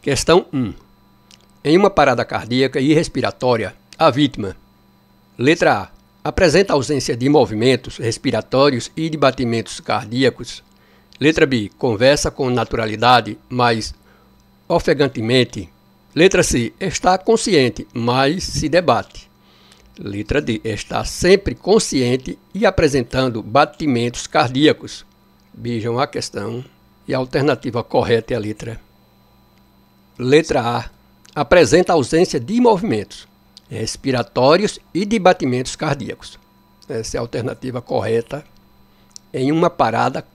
Questão 1. Em uma parada cardíaca e respiratória, a vítima, letra A, apresenta ausência de movimentos respiratórios e de batimentos cardíacos. Letra B, conversa com naturalidade, mas ofegantemente. Letra C, está consciente, mas se debate. Letra D, está sempre consciente e apresentando batimentos cardíacos. Vejam a questão e a alternativa correta é a letra A. Apresenta ausência de movimentos respiratórios e de batimentos cardíacos. Essa é a alternativa correta em uma parada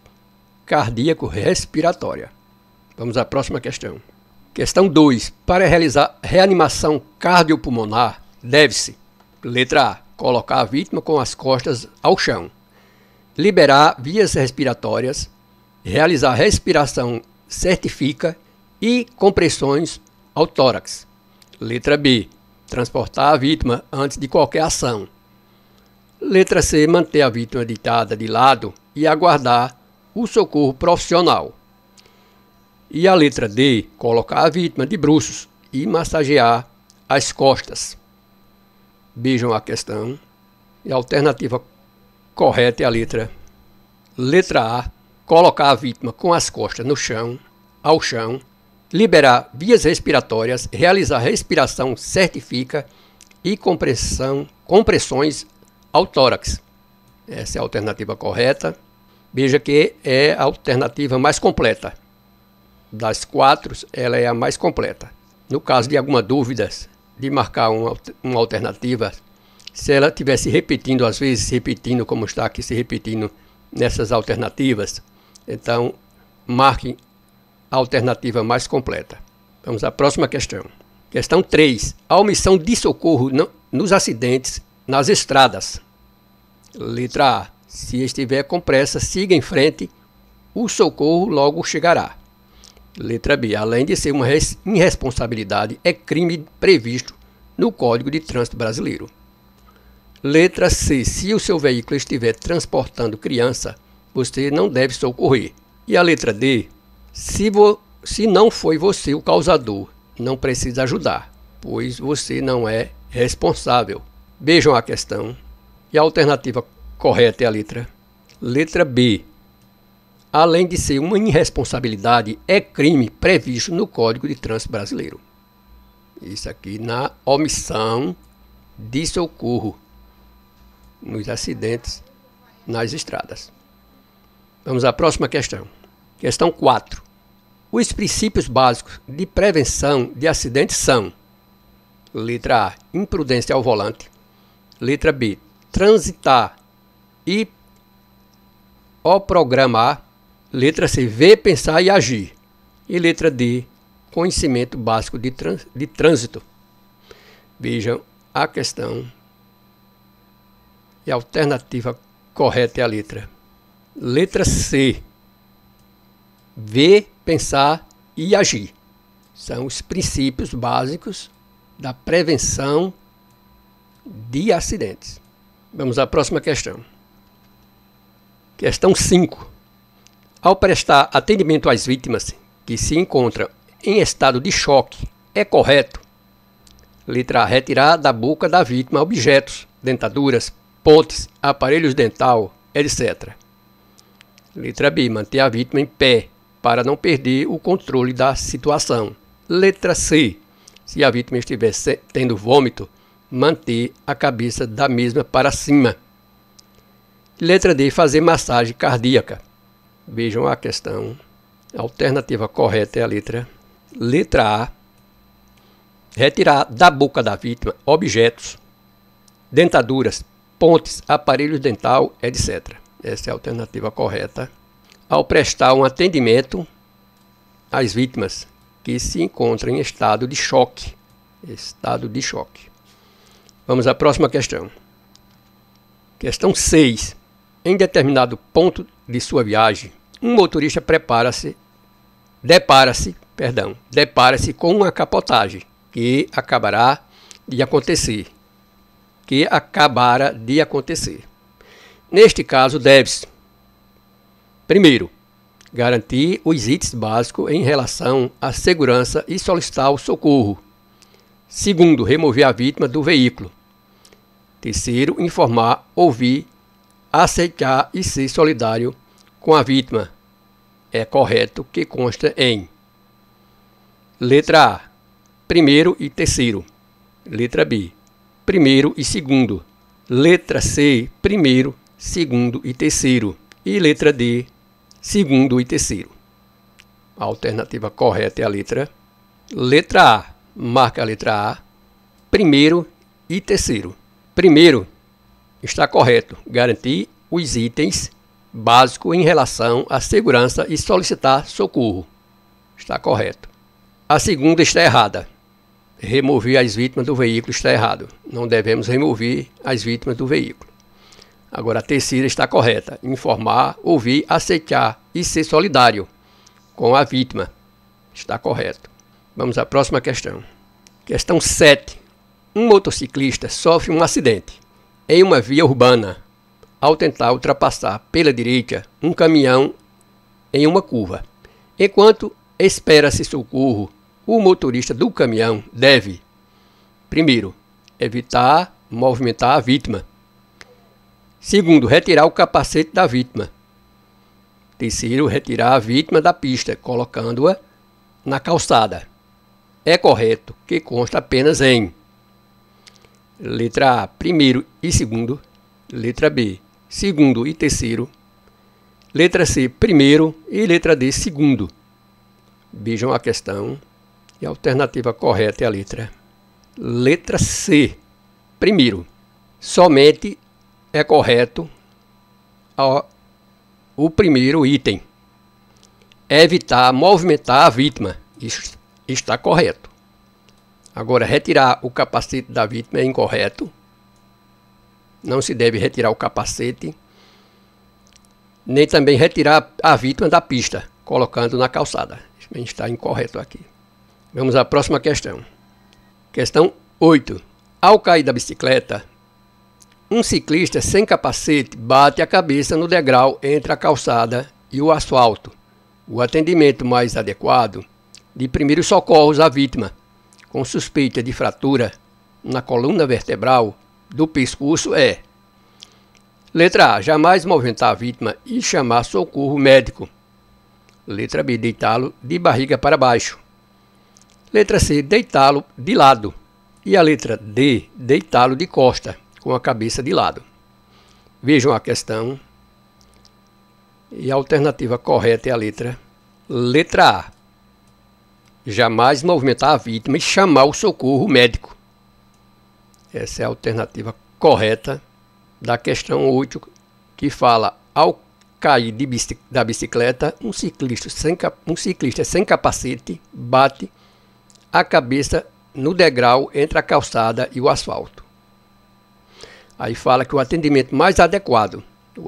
cardíaco-respiratória. Vamos à próxima questão. Questão 2. Para realizar reanimação cardiopulmonar, deve-se, letra A, colocar a vítima com as costas ao chão, liberar vias respiratórias, realizar respiração certifica e compressões ao tórax. Letra B, transportar a vítima antes de qualquer ação. Letra C, manter a vítima deitada de lado e aguardar o socorro profissional. E a letra D, colocar a vítima de bruços e massagear as costas. Vejam a questão. E a alternativa correta é a letra A, colocar a vítima com as costas no chão, ao chão, liberar vias respiratórias, realizar respiração certifica e compressões ao tórax. Essa é a alternativa correta. Veja que é a alternativa mais completa. Das 4, ela é a mais completa. No caso de alguma dúvida de marcar uma alternativa, se ela estivesse repetindo, às vezes repetindo como está aqui se repetindo nessas alternativas, então marque a alternativa mais completa. Vamos à próxima questão. Questão 3. A omissão de socorro nos acidentes nas estradas. Letra A. Se estiver com pressa, siga em frente, o socorro logo chegará. Letra B. Além de ser uma irresponsabilidade, é crime previsto no Código de Trânsito Brasileiro. Letra C. Se o seu veículo estiver transportando criança, você não deve socorrer. E a letra D. Se não foi você o causador, não precisa ajudar, pois você não é responsável. Vejam a questão. E a alternativa correta é a letra B. Além de ser uma irresponsabilidade, é crime previsto no Código de Trânsito Brasileiro. Isso aqui na omissão de socorro nos acidentes nas estradas. Vamos à próxima questão. Questão 4. Os princípios básicos de prevenção de acidentes são: letra A, imprudência ao volante. Letra B, transitar e programar. Letra C, ver, pensar e agir. E letra D, conhecimento básico de trânsito. Vejam a questão. E a alternativa correta é a letra C. Ver, pensar e agir. São os princípios básicos da prevenção de acidentes. Vamos à próxima questão. Questão 5. Ao prestar atendimento às vítimas que se encontram em estado de choque, é correto: letra A, retirar da boca da vítima objetos, dentaduras, pontes, aparelhos dental, etc. Letra B, manter a vítima em pé para não perder o controle da situação. Letra C, se a vítima estiver tendo vômito, manter a cabeça da mesma para cima. Letra D, fazer massagem cardíaca. Vejam a questão. A alternativa correta é a letra A. Retirar da boca da vítima objetos, dentaduras, pontes, aparelhos dental, etc. Essa é a alternativa correta. Ao prestar um atendimento às vítimas que se encontram em estado de choque. Vamos à próxima questão. Questão 6. Em determinado ponto de sua viagem, um motorista depara-se com uma capotagem que acabara de acontecer. Neste caso, deve-se: primeiro, garantir os itens básicos em relação à segurança e solicitar o socorro. Segundo, remover a vítima do veículo. Terceiro, informar, ouvir, aceitar e ser solidário com a vítima. É correto que consta em letra A, primeiro e terceiro. Letra B, primeiro e segundo. Letra C, primeiro, segundo e terceiro. E letra D, segundo e terceiro. A alternativa correta é a letra A. Marca a letra A, primeiro e terceiro. Primeiro, está correto, garantir os itens básicos em relação à segurança e solicitar socorro. Está correto. A segunda está errada. Remover as vítimas do veículo está errado. Não devemos remover as vítimas do veículo. Agora a terceira está correta. Informar, ouvir, aceitar e ser solidário com a vítima. Está correto. Vamos à próxima questão. Questão 7. Um motociclista sofre um acidente em uma via urbana ao tentar ultrapassar pela direita um caminhão em uma curva. Enquanto espera-se socorro, o motorista do caminhão deve, primeiro, evitar movimentar a vítima. Segundo, retirar o capacete da vítima. Terceiro, retirar a vítima da pista, colocando-a na calçada. É correto que consta apenas em letra A, primeiro e segundo. Letra B, segundo e terceiro. Letra C, primeiro e letra D, segundo. Vejam a questão e a alternativa correta é a letra C, primeiro. Somente é correto o primeiro item. Evitar movimentar a vítima. Isso está correto. Agora, retirar o capacete da vítima é incorreto. Não se deve retirar o capacete, nem também retirar a vítima da pista, colocando na calçada. Isso está incorreto aqui. Vamos à próxima questão. Questão 8. Ao cair da bicicleta, um ciclista sem capacete bate a cabeça no degrau entre a calçada e o asfalto. O atendimento mais adequado de primeiros socorros à vítima, com suspeita de fratura na coluna vertebral do pescoço é: letra A, jamais movimentar a vítima e chamar socorro médico. Letra B, deitá-lo de barriga para baixo. Letra C, deitá-lo de lado. E a letra D, deitá-lo de costa, com a cabeça de lado. Vejam a questão. E a alternativa correta é a letra A. Jamais movimentar a vítima e chamar o socorro médico. Essa é a alternativa correta da questão 8, que fala: ao cair da bicicleta, um ciclista sem capacete bate a cabeça no degrau entre a calçada e o asfalto. Aí fala que o atendimento mais adequado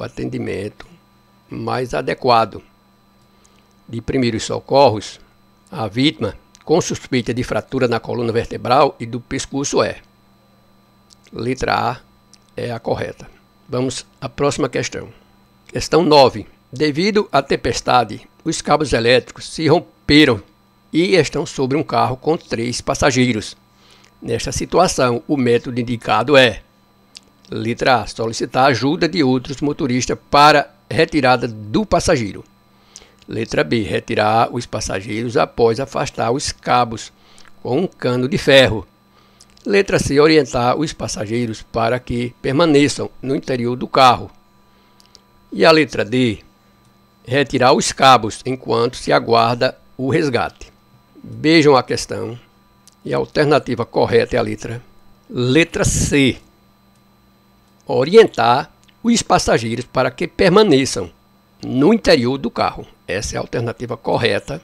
de primeiros socorros à vítima com suspeita de fratura na coluna vertebral e do pescoço é: letra A é a correta. Vamos à próxima questão. Questão 9. Devido à tempestade, os cabos elétricos se romperam e estão sobre um carro com 3 passageiros. Nesta situação, o método indicado é: letra A, solicitar ajuda de outros motoristas para retirada do passageiro. Letra B, retirar os passageiros após afastar os cabos com um cano de ferro. Letra C, orientar os passageiros para que permaneçam no interior do carro. E a letra D, retirar os cabos enquanto se aguarda o resgate. Vejam a questão. E a alternativa correta é a letra C. Orientar os passageiros para que permaneçam no interior do carro. Essa é a alternativa correta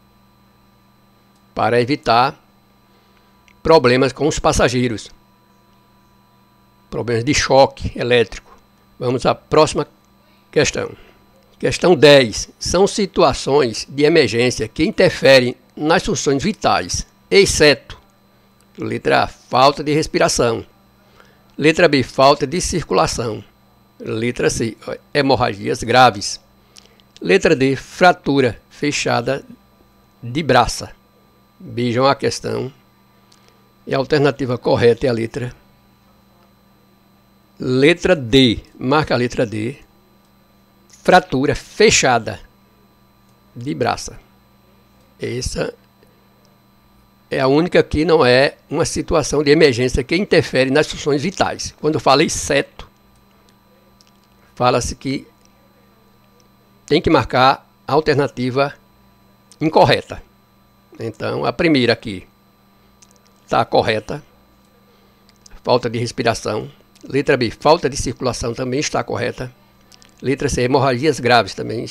para evitar problemas com os passageiros. Problemas de choque elétrico. Vamos à próxima questão. Questão 10. São situações de emergência que interferem nas funções vitais, exceto: letra A, falta de respiração. Letra B, falta de circulação. Letra C, hemorragias graves. Letra D, fratura fechada de braça. Vejam a questão. E a alternativa correta é a letra D. Marca a letra D. Fratura fechada de braça. Essa é a única que não é uma situação de emergência que interfere nas funções vitais. Quando fala exceto, fala-se que tem que marcar a alternativa incorreta. Então, a primeira aqui está correta. Falta de respiração. Letra B, falta de circulação também está correta. Letra C, hemorragias graves também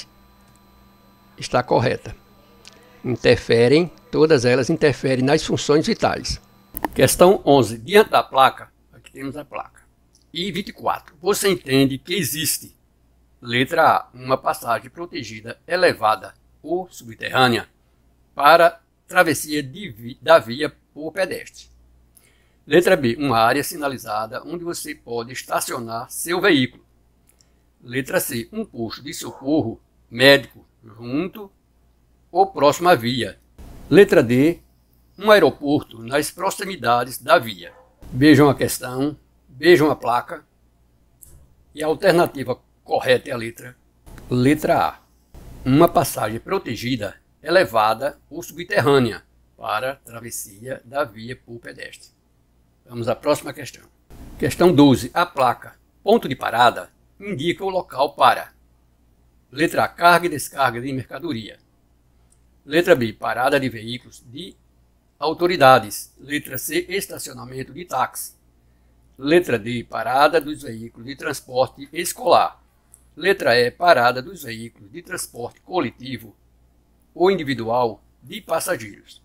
está correta. Interferem, todas elas interferem nas funções vitais. Questão 11. Diante da placa, aqui temos a placa. E 24. Você entende que existe, letra A, uma passagem protegida elevada ou subterrânea para travessia da via por pedestre. Letra B, uma área sinalizada onde você pode estacionar seu veículo. Letra C, um posto de socorro médico junto ou próximo à via. Letra D, um aeroporto nas proximidades da via. Vejam a questão, vejam a placa. E a alternativa correta é a letra A. Uma passagem protegida elevada ou subterrânea para travessia da via por pedestre. Vamos à próxima questão. Questão 12. A placa ponto de parada indica o local para letra A, carga e descarga de mercadoria. Letra B, parada de veículos de autoridades. Letra C, estacionamento de táxi. Letra D, parada dos veículos de transporte escolar. Letra E, parada dos veículos de transporte coletivo ou individual de passageiros.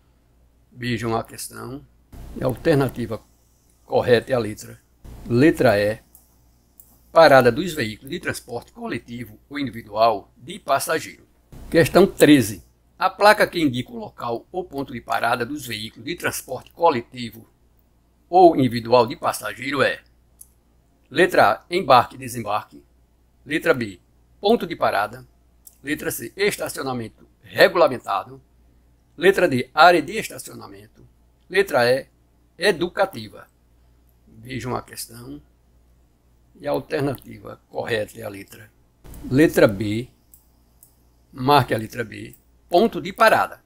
Vejam a questão. A alternativa correta é a letra E, parada dos veículos de transporte coletivo ou individual de passageiro. Questão 13. A placa que indica o local ou ponto de parada dos veículos de transporte coletivo ou individual de passageiro é letra A, embarque e desembarque. Letra B, ponto de parada. Letra C, estacionamento regulamentado. Letra D, área de estacionamento. Letra E, educativa. Vejam a questão. E a alternativa correta é a letra B. Marque a letra B. Ponto de parada.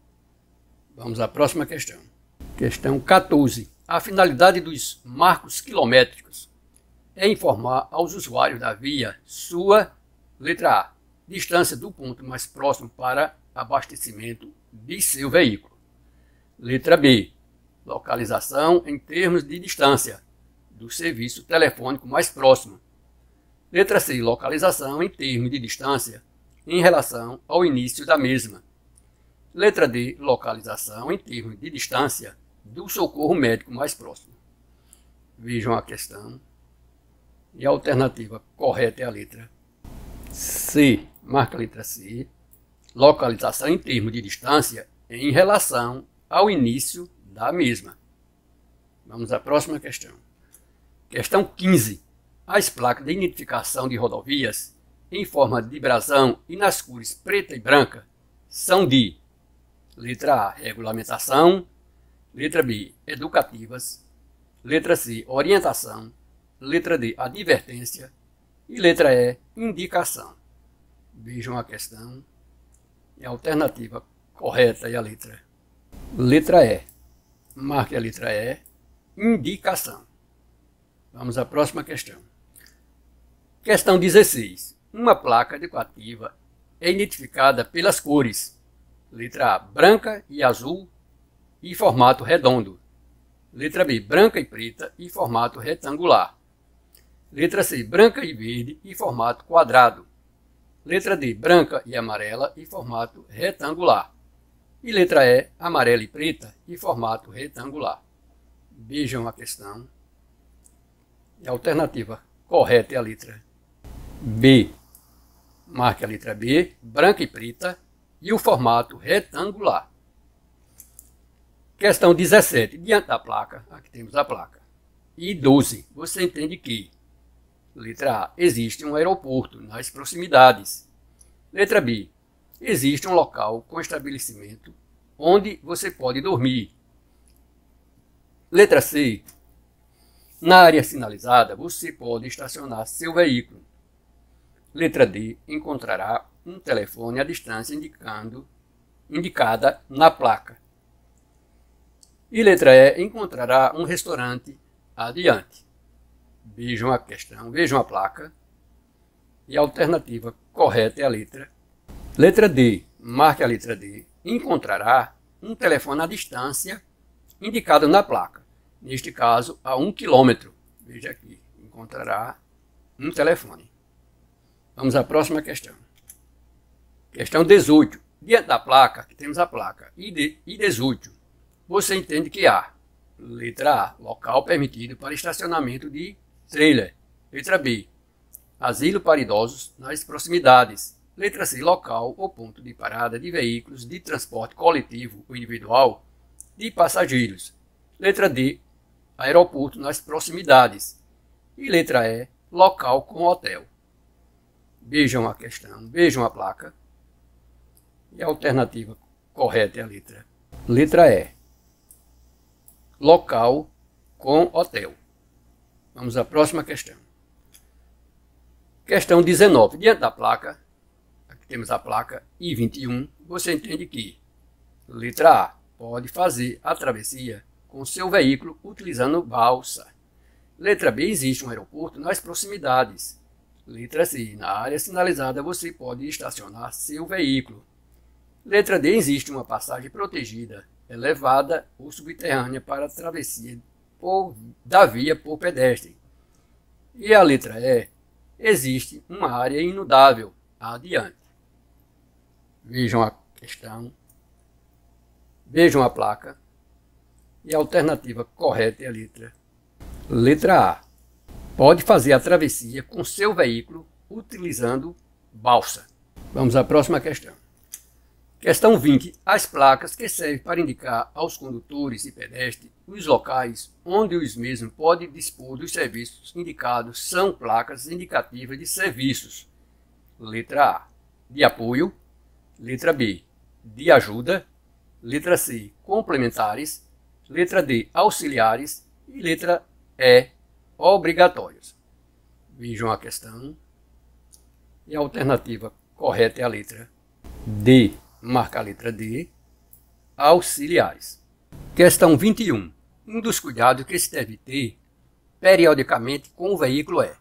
Vamos à próxima questão. Questão 14. A finalidade dos marcos quilométricos é informar aos usuários da via sua, letra A, distância do ponto mais próximo para abastecimento de seu veículo. Letra B, localização em termos de distância do serviço telefônico mais próximo. Letra C, localização em termos de distância em relação ao início da mesma. Letra D, localização em termos de distância do socorro médico mais próximo. Vejam a questão. E a alternativa correta é a letra C. Marca a letra C. Localização em termos de distância em relação ao início da mesma. Vamos à próxima questão. Questão 15. As placas de identificação de rodovias em forma de brasão e nas cores preta e branca são de letra A, regulamentação. Letra B, educativas. Letra C, orientação. Letra D, advertência. E letra E, indicação. Vejam a questão. E a alternativa correta é a letra E. Marque a letra E, indicação. Vamos à próxima questão. Questão 16. Uma placa educativa é identificada pelas cores. Letra A, branca e azul e formato redondo. Letra B, branca e preta e formato retangular. Letra C, branca e verde e formato quadrado. Letra D, branca e amarela e formato retangular. E letra E, amarela e preta e formato retangular. Vejam a questão. E a alternativa correta é a letra B. Marque a letra B, branca e preta e o formato retangular. Questão 17. Diante da placa, aqui temos a placa. E 12. Você entende que, letra A, existe um aeroporto nas proximidades. Letra B. Existe um local com estabelecimento onde você pode dormir. Letra C. Na área sinalizada, você pode estacionar seu veículo. Letra D. Encontrará um telefone à distância indicada na placa. E letra E. Encontrará um restaurante adiante. Vejam a questão, vejam a placa. E a alternativa correta é a letra D. Marque a letra D. Encontrará um telefone à distância indicado na placa. Neste caso, a 1 km. Veja aqui, encontrará um telefone. Vamos à próxima questão. Questão 18. Diante da placa, aqui temos a placa I18. Você entende que há, letra A, local permitido para estacionamento de trailer. Letra B, asilo para idosos nas proximidades. Letra C, local ou ponto de parada de veículos de transporte coletivo ou individual de passageiros. Letra D, aeroporto nas proximidades. E letra E, local com hotel. Vejam a questão, vejam a placa. E a alternativa correta é a letra E, local com hotel. Vamos à próxima questão. Questão 19. Diante da placa, aqui temos a placa I21, você entende que, letra A, pode fazer a travessia com seu veículo utilizando balsa. Letra B, existe um aeroporto nas proximidades. Letra C, na área sinalizada você pode estacionar seu veículo. Letra D, existe uma passagem protegida, elevada ou subterrânea para a travessia da via por pedestre. E a letra E, existe uma área inudável adiante. Vejam a questão, vejam a placa. E a alternativa correta é a letra A. Pode fazer a travessia com seu veículo utilizando balsa. Vamos à próxima questão. Questão 20. As placas que servem para indicar aos condutores e pedestres os locais onde os mesmos podem dispor dos serviços indicados são placas indicativas de serviços. Letra A, de apoio. Letra B, de ajuda. Letra C, complementares. Letra D, auxiliares. E letra E, obrigatórios. Vejam a questão. E a alternativa correta é a letra D. Marca a letra D, auxiliares. Questão 21. Um dos cuidados que se deve ter periodicamente com o veículo é: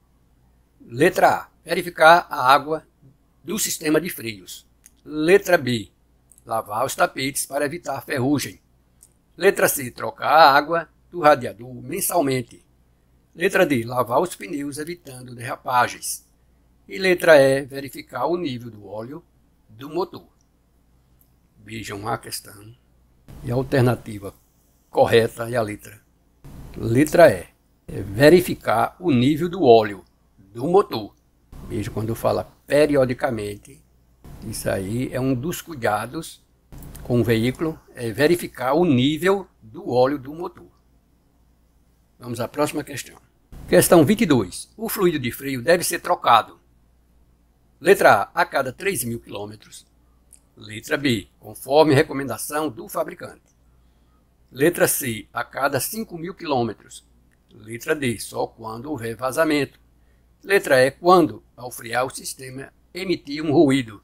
letra A, verificar a água do sistema de freios. Letra B, lavar os tapetes para evitar ferrugem. Letra C, trocar a água do radiador mensalmente. Letra D, lavar os pneus evitando derrapagens. E letra E, verificar o nível do óleo do motor. Vejam a questão. E a alternativa correta é a letra E. É verificar o nível do óleo do motor. Veja, quando fala periodicamente, isso aí é um dos cuidados com o veículo, é verificar o nível do óleo do motor. Vamos à próxima questão. Questão 22. O fluido de freio deve ser trocado. Letra A cada 3.000 km. Letra B, conforme recomendação do fabricante. Letra C, a cada 5.000 km. Letra D, só quando houver vazamento. Letra E, quando, ao frear o sistema, emitir um ruído.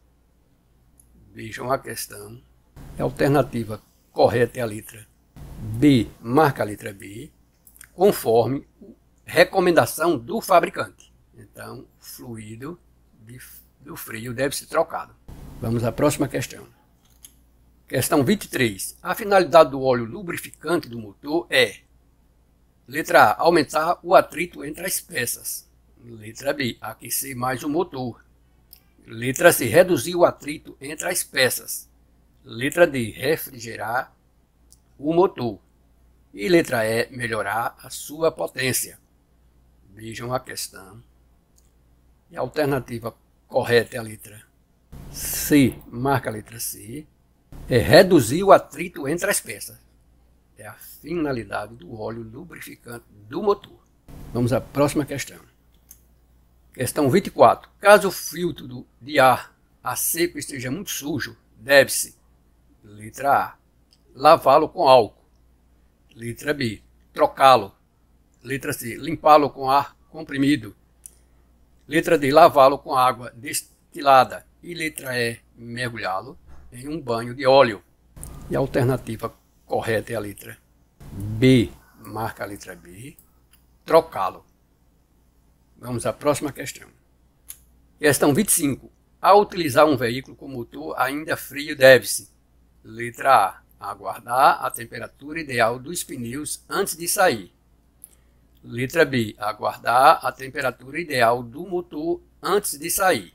Vejam a questão. A alternativa correta é a letra B. Marca a letra B, conforme recomendação do fabricante. Então, o fluido do freio deve ser trocado. Vamos à próxima questão. Questão 23. A finalidade do óleo lubrificante do motor é: letra A, aumentar o atrito entre as peças. Letra B, aquecer mais o motor. Letra C, reduzir o atrito entre as peças. Letra D, refrigerar o motor. E letra E, melhorar a sua potência. Vejam a questão. E a alternativa correta é a letra C. Marca a letra C. É reduzir o atrito entre as peças. É a finalidade do óleo lubrificante do motor. Vamos à próxima questão. Questão 24. Caso o filtro de ar a seco esteja muito sujo, deve-se: letra A, lavá-lo com álcool. Letra B, trocá-lo. Letra C, limpá-lo com ar comprimido. Letra D, lavá-lo com água destilada. E letra E, mergulhá-lo em um banho de óleo. E a alternativa correta é a letra B. Marca a letra B. Trocá-lo. Vamos à próxima questão. Questão 25. Ao utilizar um veículo com motor ainda frio, deve-se: letra A, aguardar a temperatura ideal dos pneus antes de sair. Letra B, aguardar a temperatura ideal do motor antes de sair.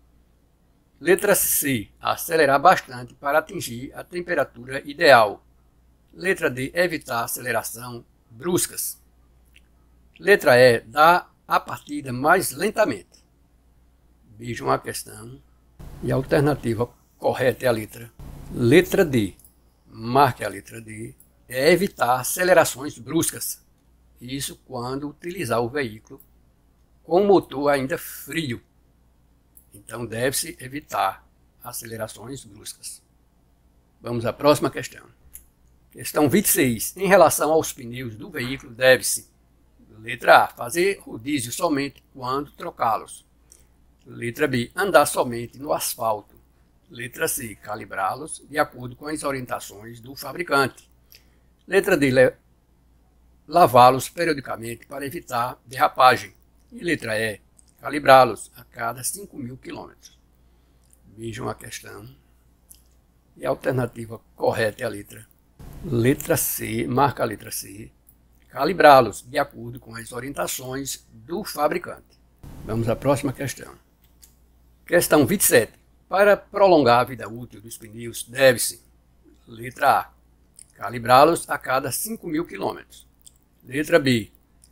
Letra C, acelerar bastante para atingir a temperatura ideal. Letra D, evitar aceleração bruscas. Letra E, dar a partida mais lentamente. Vejam a questão. E a alternativa correta é a letra D. Marque a letra D. É evitar acelerações bruscas. Isso quando utilizar o veículo com o motor ainda frio. Então deve-se evitar acelerações bruscas. Vamos à próxima questão. Questão 26. Em relação aos pneus do veículo, deve-se: letra A, fazer rodízio somente quando trocá-los. Letra B, andar somente no asfalto. Letra C, calibrá-los de acordo com as orientações do fabricante. Letra D, lavá-los periodicamente para evitar derrapagem. E letra E, calibrá-los a cada 5.000 km. Vejam a questão. E a alternativa correta é a letra C. Marca a letra C. Calibrá-los de acordo com as orientações do fabricante. Vamos à próxima questão. Questão 27. Para prolongar a vida útil dos pneus, deve-se: letra A, calibrá-los a cada 5.000 km. Letra B,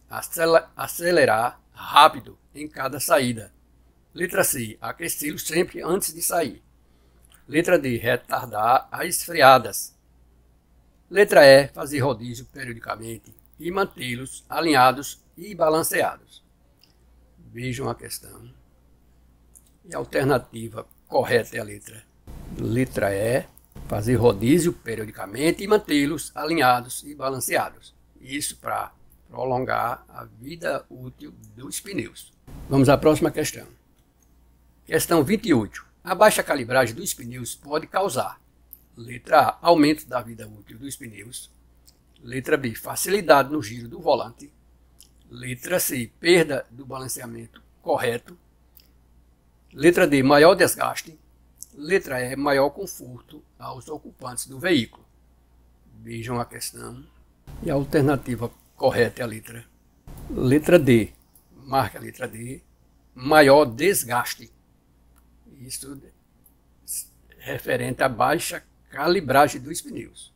acelerar rápido em cada saída. Letra C, aquecê-los sempre antes de sair. Letra D, retardar as freadas. Letra E, fazer rodízio periodicamente e mantê-los alinhados e balanceados. Vejam a questão. E a alternativa correta é a letra E, fazer rodízio periodicamente e mantê-los alinhados e balanceados. Isso para prolongar a vida útil dos pneus. Vamos à próxima questão. Questão 28. A baixa calibragem dos pneus pode causar: letra A, aumento da vida útil dos pneus. Letra B, facilidade no giro do volante. Letra C, perda do balanceamento correto. Letra D, maior desgaste. Letra E, maior conforto aos ocupantes do veículo. Vejam a questão. E a alternativa correta é a letra D. Marca a letra D. Maior desgaste. Isso referente à baixa calibragem dos pneus.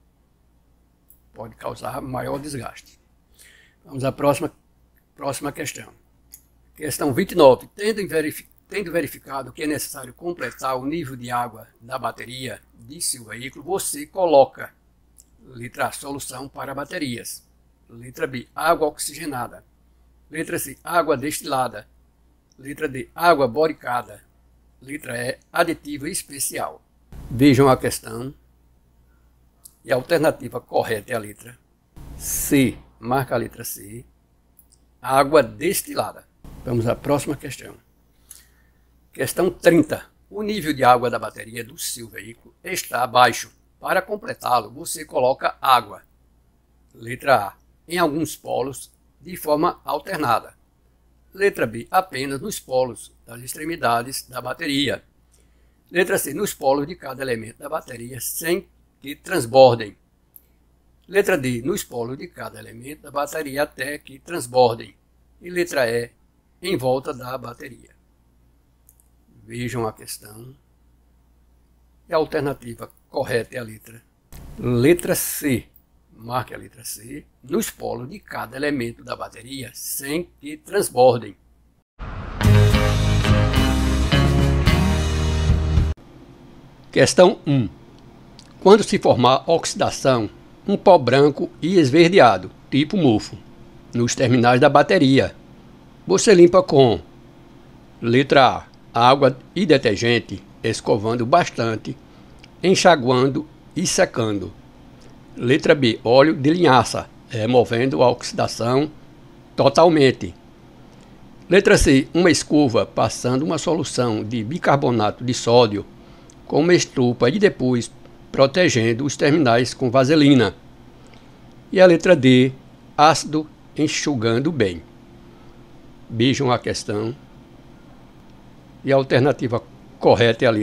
Pode causar maior desgaste. Vamos à próxima questão. Questão 29. Tendo verificado que é necessário completar o nível de água da bateria de seu veículo, você coloca: letra A, solução para baterias. Letra B, água oxigenada. Letra C, água destilada. Letra D, água boricada. Letra E, aditivo especial. Vejam a questão. E a alternativa correta é a letra C. Marca a letra C. Água destilada. Vamos à próxima questão. Questão 30. O nível de água da bateria do seu veículo está baixo. Para completá-lo, você coloca água. Letra A, em alguns polos de forma alternada. Letra B, apenas nos polos das extremidades da bateria. Letra C, nos polos de cada elemento da bateria sem que transbordem. Letra D, nos polos de cada elemento da bateria até que transbordem. E letra E, em volta da bateria. Vejam a questão. E a alternativa correta é a letra C. Marque a letra C. Nos polos de cada elemento da bateria sem que transbordem. Questão 1. Quando se formar oxidação, um pó branco e esverdeado, tipo mofo, nos terminais da bateria, você limpa com: letra A, água e detergente. escovando bastante, enxaguando e secando. Letra B, óleo de linhaça, removendo a oxidação totalmente. Letra C, uma escova passando uma solução de bicarbonato de sódio com uma estrupa e depois protegendo os terminais com vaselina. E a letra D, ácido enxugando bem. Vejam a questão. E a alternativa correta é a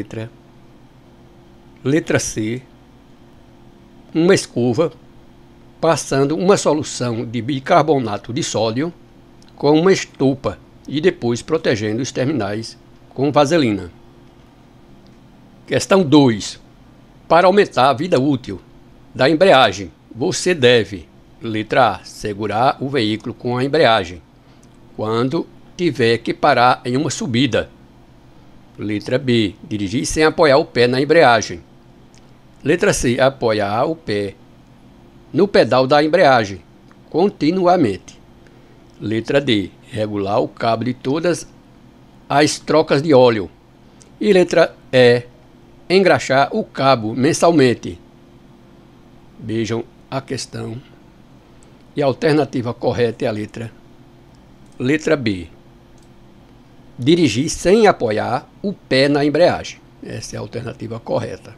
letra C, uma escova passando uma solução de bicarbonato de sódio com uma estupa e depois protegendo os terminais com vaselina. Questão 2. Para aumentar a vida útil da embreagem, você deve, letra A, segurar o veículo com a embreagem quando tiver que parar em uma subida. Letra B, dirigir sem apoiar o pé na embreagem. Letra C, apoiar o pé no pedal da embreagem continuamente. Letra D, regular o cabo de todas as trocas de óleo. E letra E, engraxar o cabo mensalmente. Vejam a questão. E a alternativa correta é a letra B. Dirigir sem apoiar o pé na embreagem. Essa é a alternativa correta.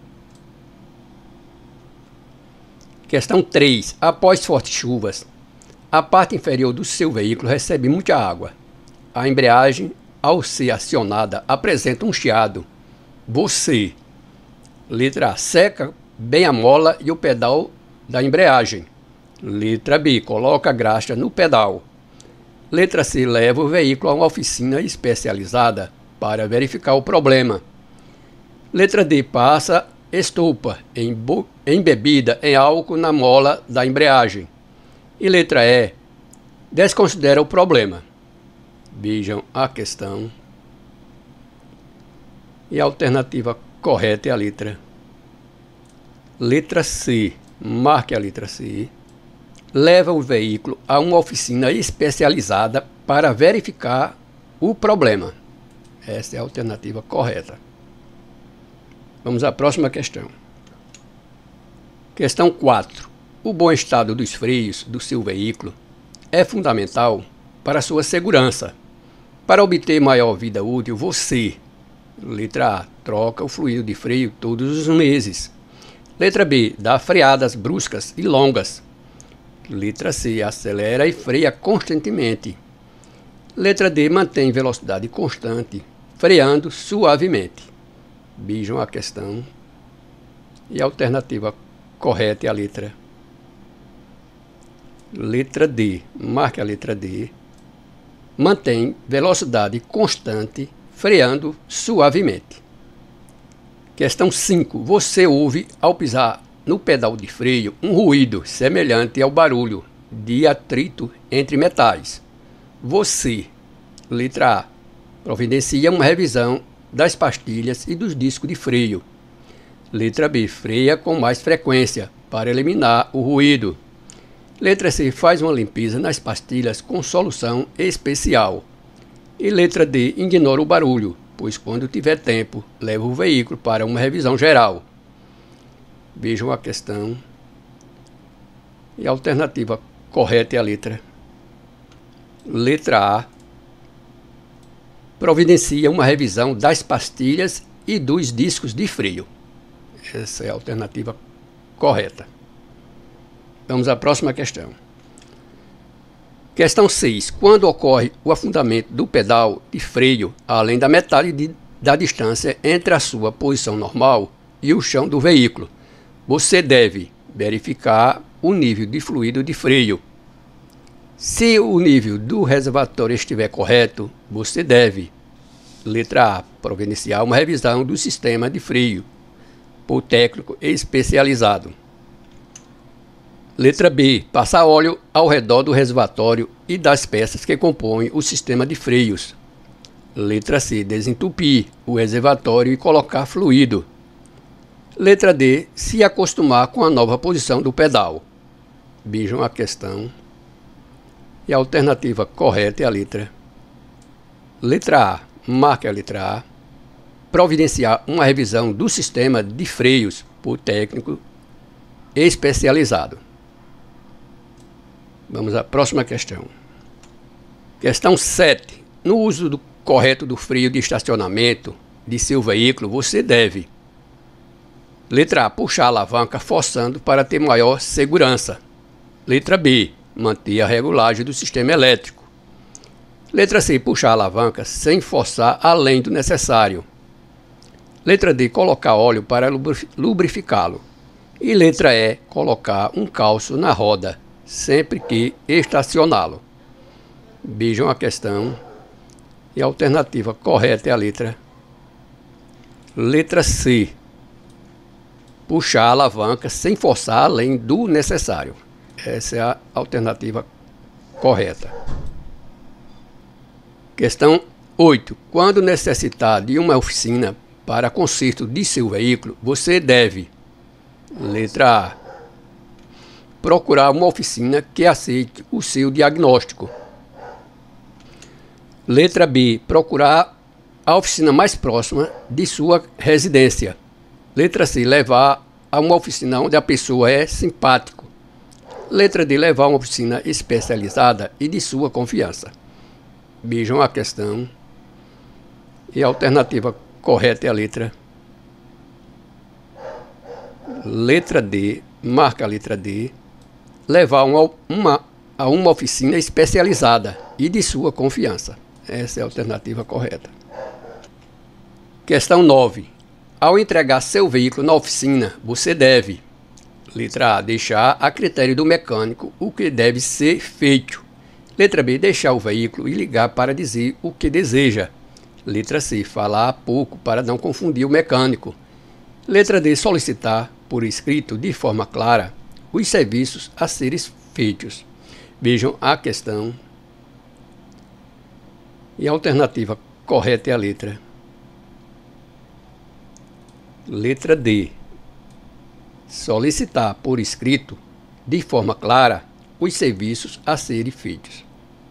Questão 3. Após fortes chuvas, a parte inferior do seu veículo recebe muita água. A embreagem, ao ser acionada, apresenta um chiado. Você, letra A, seca bem a mola e o pedal da embreagem. Letra B, coloca graxa no pedal. Letra C, leva o veículo a uma oficina especializada para verificar o problema. Letra D, passa estopa embebida em álcool na mola da embreagem. E letra E, desconsidera o problema. Vejam a questão. E a alternativa correta é a letra C. Marque a letra C. Leva o veículo a uma oficina especializada para verificar o problema. Essa é a alternativa correta. Vamos à próxima questão. Questão 4. O bom estado dos freios do seu veículo é fundamental para a sua segurança. Para obter maior vida útil, você, letra A, troca o fluido de freio todos os meses. Letra B, dá freadas bruscas e longas. Letra C, acelera e freia constantemente. Letra D, mantém velocidade constante, freando suavemente. Vejam a questão. E a alternativa correta é a letra D. Marque a letra D. Mantém velocidade constante, freando suavemente. Questão 5. Você ouve, ao pisar no pedal de freio, um ruído semelhante ao barulho de atrito entre metais. Você, letra A, providencia uma revisão das pastilhas e dos discos de freio. Letra B, freia com mais frequência para eliminar o ruído. Letra C, faz uma limpeza nas pastilhas com solução especial. E letra D, ignora o barulho, pois quando tiver tempo, leva o veículo para uma revisão geral. Vejam a questão. E a alternativa correta é a letra A. Providencia uma revisão das pastilhas e dos discos de freio. Essa é a alternativa correta. Vamos à próxima questão. Questão 6. Quando ocorre o afundamento do pedal de freio, além da metade da distância entre a sua posição normal e o chão do veículo, você deve verificar o nível de fluido de freio. Se o nível do reservatório estiver correto, você deve, letra A, providenciar uma revisão do sistema de freio por técnico especializado. Letra B, passar óleo ao redor do reservatório e das peças que compõem o sistema de freios. Letra C, desentupir o reservatório e colocar fluido. Letra D, se acostumar com a nova posição do pedal. Vejam a questão. E a alternativa correta é a letra A. Marque a letra A. providenciar uma revisão do sistema de freios por técnico especializado. Vamos à próxima questão. Questão 7. No uso correto do freio de estacionamento de seu veículo, você deve: letra A, puxar a alavanca forçando para ter maior segurança. Letra B, manter a regulagem do sistema elétrico. Letra C, puxar a alavanca sem forçar além do necessário. Letra D, colocar óleo para lubrificá-lo. E letra E, colocar um calço na roda sempre que estacioná-lo. Vejam a questão. E a alternativa correta é a letra C. Puxar a alavanca sem forçar além do necessário. Essa é a alternativa correta. Questão 8. Quando necessitar de uma oficina para conserto de seu veículo, você deve: letra A, procurar uma oficina que aceite o seu diagnóstico. Letra B, procurar a oficina mais próxima de sua residência. Letra C, levar a uma oficina onde a pessoa é simpático. Letra D, levar a uma oficina especializada e de sua confiança. Vejam a questão. E a alternativa correta é a letra D. Marca a letra D. Levar a uma oficina especializada e de sua confiança. Essa é a alternativa correta. Questão 9. Ao entregar seu veículo na oficina, você deve: letra A, deixar a critério do mecânico o que deve ser feito. Letra B, deixar o veículo e ligar para dizer o que deseja. Letra C, falar pouco para não confundir o mecânico. Letra D, solicitar por escrito de forma clara os serviços a serem feitos. Vejam a questão. E a alternativa correta é a letra D. Solicitar por escrito, de forma clara, os serviços a serem feitos.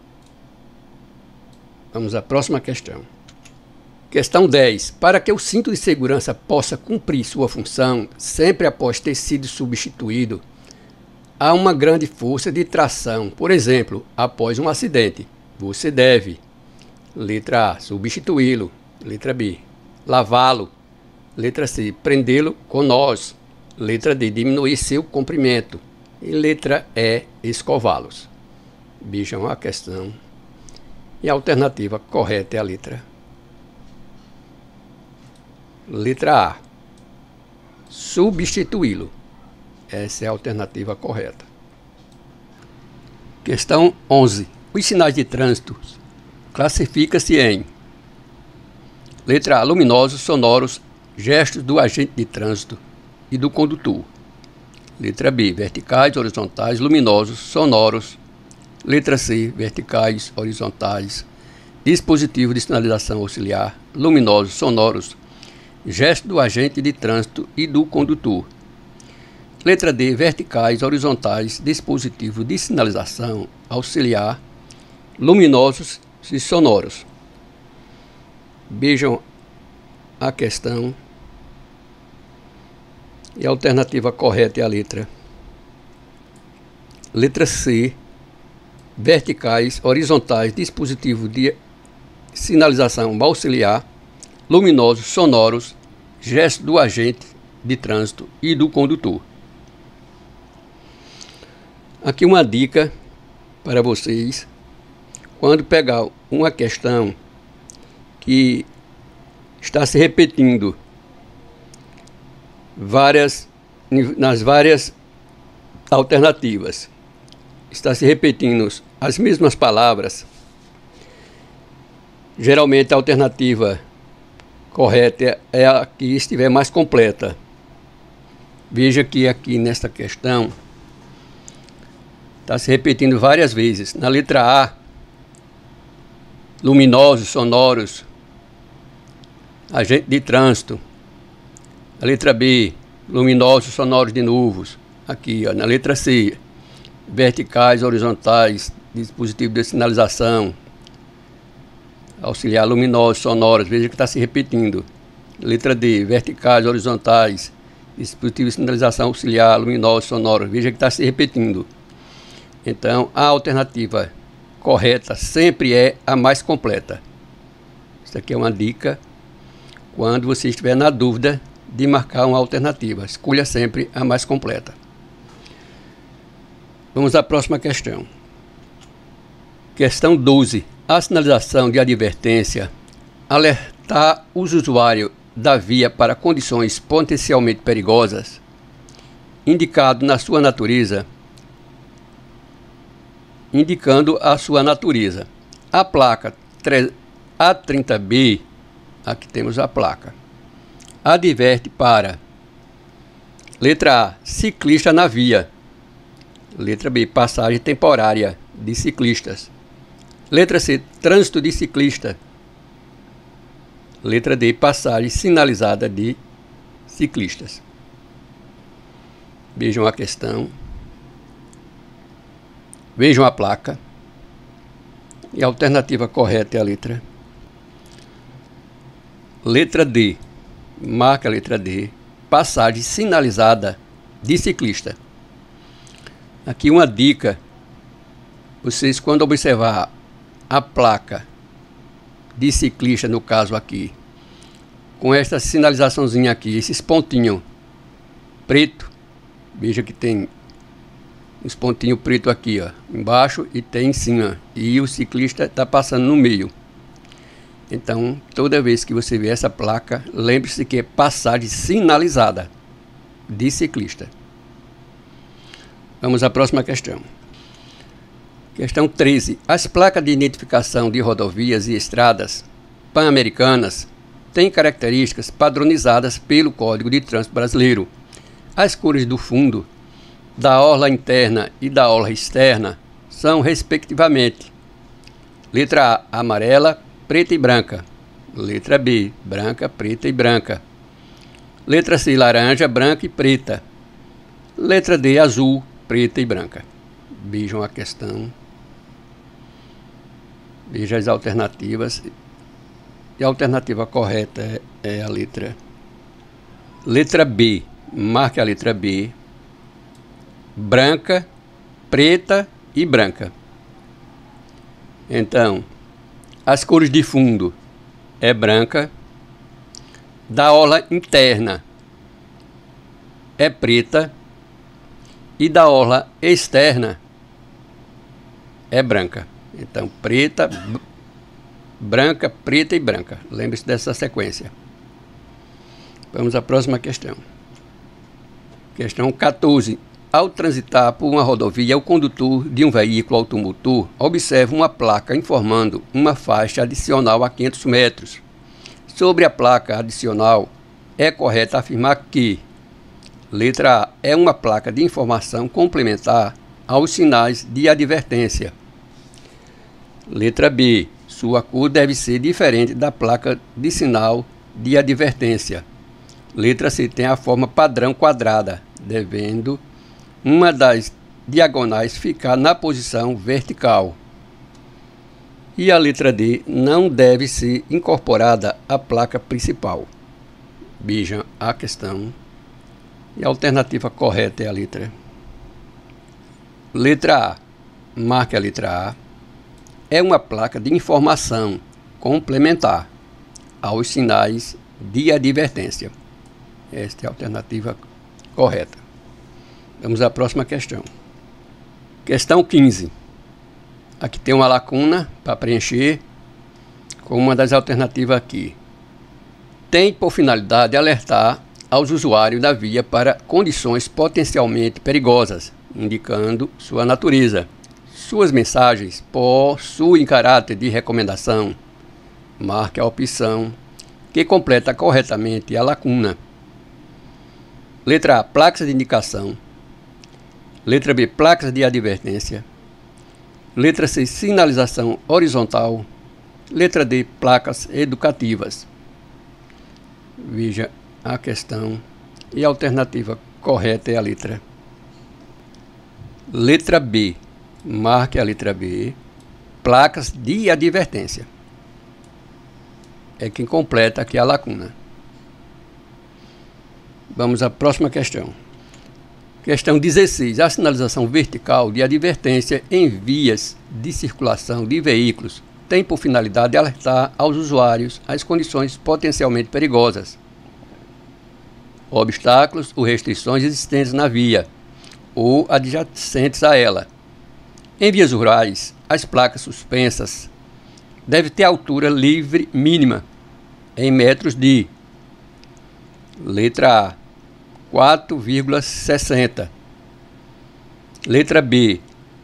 Vamos à próxima questão. Questão 10. Para que o cinto de segurança possa cumprir sua função, sempre após ter sido substituído, há uma grande força de tração. Por exemplo, após um acidente, você deve: letra A, substituí-lo. Letra B, lavá-lo. Letra C, prendê-lo com nós. Letra D, diminuir seu comprimento. E letra E, escová-los. Vejam a questão. E a alternativa correta é a letra A, substituí-lo. Essa é a alternativa correta. Questão 11. Os sinais de trânsito classifica-se em: letra A, luminosos, sonoros, gestos do agente de trânsito e do condutor. Letra B, verticais, horizontais, luminosos, sonoros. Letra C, verticais, horizontais, dispositivo de sinalização auxiliar, luminosos, sonoros, gesto do agente de trânsito e do condutor. Letra D, verticais, horizontais, dispositivo de sinalização auxiliar, luminosos e sonoros. Vejam a questão. E a alternativa correta é a letra C, verticais, horizontais, dispositivo de sinalização auxiliar, luminosos, sonoros, gesto do agente de trânsito e do condutor. Aqui uma dica para vocês: quando pegar uma questão que está se repetindo nas várias alternativas, está se repetindo as mesmas palavras, geralmente a alternativa correta é a que estiver mais completa. Veja que aqui nesta questão está se repetindo várias vezes. Na letra A, luminosos, sonoros, agente de trânsito. A letra B, luminosos, sonoros de nuvens. Aqui, ó, na letra C, verticais, horizontais, dispositivo de sinalização auxiliar, luminosos, sonoros. Veja que está se repetindo. Letra D, verticais, horizontais, dispositivo de sinalização auxiliar, luminoso, sonoro. Veja que está se repetindo. Então, a alternativa correta sempre é a mais completa. Isso aqui é uma dica. Quando você estiver na dúvida de marcar uma alternativa, escolha sempre a mais completa. Vamos à próxima questão. Questão 12. A sinalização de advertência alertar os usuários da via para condições potencialmente perigosas, indicando a sua natureza. A placa A30B, aqui temos a placa, adverte para: letra A, ciclista na via. Letra B, passagem temporária de ciclistas. Letra C, trânsito de ciclista. Letra D, passagem sinalizada de ciclistas. Vejam a questão. Vejam a placa. E a alternativa correta é a letra D. Marca a letra D. Passagem sinalizada de ciclista. Aqui uma dica. Vocês, quando observar a placa de ciclista, no caso aqui, com esta sinalizaçãozinha aqui, esses pontinhos preto, veja que tem os pontinhos pretos aqui, ó, embaixo, e tem em cima, e o ciclista está passando no meio. Então, toda vez que você vê essa placa, lembre-se que é passagem sinalizada de ciclista. Vamos à próxima questão. Questão 13. As placas de identificação de rodovias e estradas pan-americanas têm características padronizadas pelo Código de Trânsito Brasileiro. As cores do fundo, da orla interna e da orla externa são, respectivamente: letra A, amarela, preta e branca. Letra B, branca, preta e branca. Letra C, laranja, branca e preta. Letra D, azul, preta e branca. Vejam a questão. Veja as alternativas. E a alternativa correta é a letra B. Marque a letra B. Branca, preta e branca. Então, as cores de fundo é branca. Da orla interna é preta. E da orla externa é branca. Então, preta, branca, preta e branca. Lembre-se dessa sequência. Vamos à próxima questão. Questão 14. Ao transitar por uma rodovia, o condutor de um veículo automotor observa uma placa informando uma faixa adicional a 500 metros. Sobre a placa adicional, é correto afirmar que: letra A, é uma placa de informação complementar aos sinais de advertência. Letra B, sua cor deve ser diferente da placa de sinal de advertência. Letra C, tem a forma padrão quadrada, devendo uma das diagonais ficar na posição vertical. E a letra D, não deve ser incorporada à placa principal. Vejam a questão. E a alternativa correta é a letra A. Marque a letra A. É uma placa de informação complementar aos sinais de advertência. Esta é a alternativa correta. Vamos à próxima questão. Questão 15. Aqui tem uma lacuna para preencher com uma das alternativas aqui. Tem por finalidade alertar aos usuários da via para condições potencialmente perigosas, indicando sua natureza. Suas mensagens possuem caráter de recomendação. Marque a opção que completa corretamente a lacuna. Letra A, placas de indicação. Letra B, placas de advertência. Letra C, sinalização horizontal. Letra D, placas educativas. Veja a questão. E a alternativa correta é a letra B. Marque a letra B. Placas de advertência. É quem completa aqui a lacuna. Vamos à próxima questão. Questão 16. A sinalização vertical de advertência em vias de circulação de veículos tem por finalidade alertar aos usuários as condições potencialmente perigosas, obstáculos ou restrições existentes na via ou adjacentes a ela. Em vias rurais, as placas suspensas devem ter altura livre mínima em metros de: letra A, 4,60. Letra B,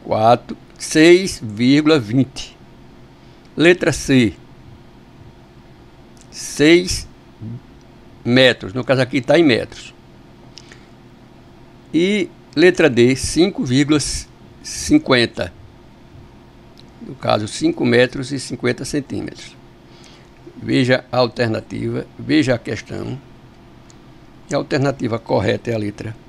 6,20. Letra C, 6 metros. No caso aqui está em metros. E letra D, 5,50. No caso, 5 metros e 50 centímetros. Veja a alternativa, veja a questão. E a alternativa correta é a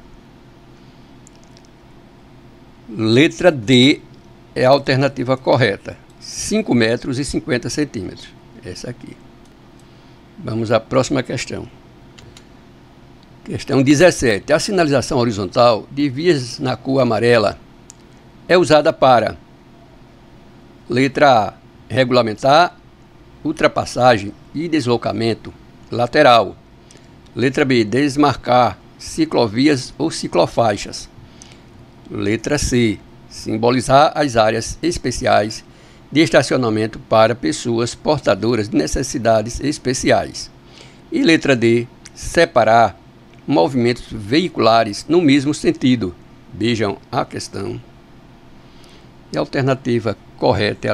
letra D é a alternativa correta. 5 metros e 50 centímetros. Essa aqui. Vamos à próxima questão. Questão 17. A sinalização horizontal de vias na cor amarela é usada para: letra A, regulamentar ultrapassagem e deslocamento lateral. Letra B, desmarcar ciclovias ou ciclofaixas. Letra C, simbolizar as áreas especiais de estacionamento para pessoas portadoras de necessidades especiais. E letra D, separar movimentos veiculares no mesmo sentido. Vejam a questão. E a alternativa correta é a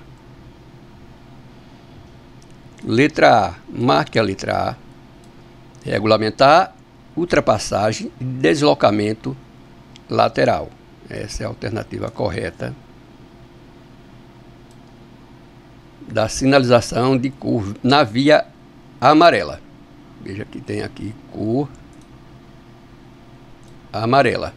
letra A. Marque a letra A. Regulamentar ultrapassagem e deslocamento lateral. Essa é a alternativa correta da sinalização de cor na via amarela. Veja que tem aqui cor amarela.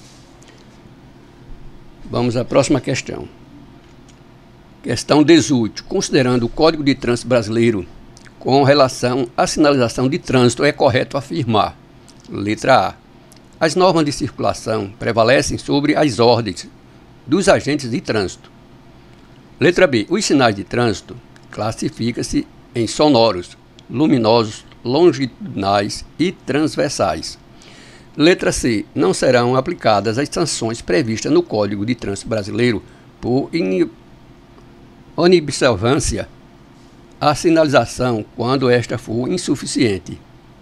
Vamos à próxima questão. Questão 18. Considerando o Código de Trânsito Brasileiro com relação à sinalização de trânsito, é correto afirmar: letra A, as normas de circulação prevalecem sobre as ordens dos agentes de trânsito. Letra B, os sinais de trânsito classificam-se em sonoros, luminosos, longitudinais e transversais. Letra C, não serão aplicadas as sanções previstas no Código de Trânsito Brasileiro por inobservância à sinalização quando esta for insuficiente.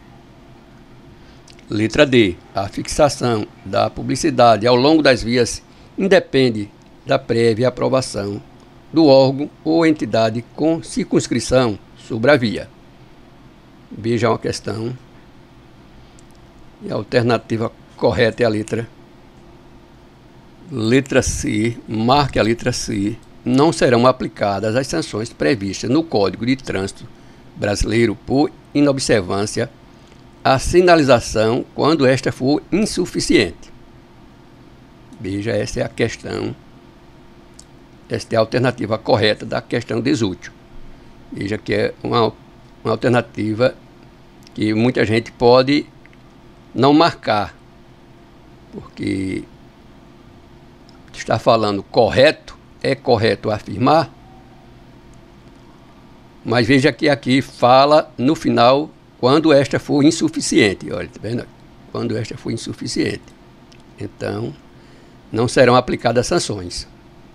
Letra D, a fixação da publicidade ao longo das vias independe da prévia aprovação do órgão ou entidade com circunscrição sobre a via. Vejam a questão. E a alternativa correta é a letra C. Marque a letra C. Não serão aplicadas as sanções previstas no Código de Trânsito Brasileiro por inobservância à sinalização quando esta for insuficiente. Veja, essa é a questão. Esta é a alternativa correta da questão 18. Veja que é uma alternativa que muita gente pode não marcar, porque está falando correto, é correto afirmar, mas veja que aqui fala no final quando esta for insuficiente. Olha, tá vendo? Quando esta for insuficiente. Então, não serão aplicadas sanções.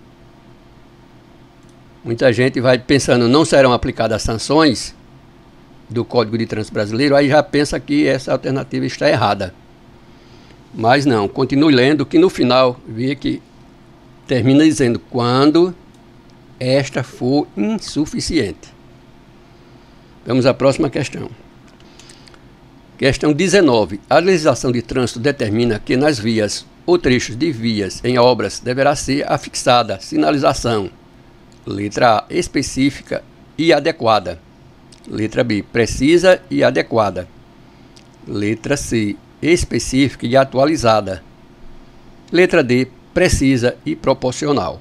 Muita gente vai pensando, não serão aplicadas sanções do Código de Trânsito Brasileiro, aí já pensa que essa alternativa está errada. Mas não, continue lendo, que no final vê que termina dizendo quando esta for insuficiente. Vamos à próxima questão. Questão 19. A legislação de trânsito determina que nas vias ou trechos de vias em obras deverá ser afixada sinalização. Letra A, específica e adequada. Letra B, precisa e adequada. Letra C, específica e atualizada. Letra D, precisa e proporcional.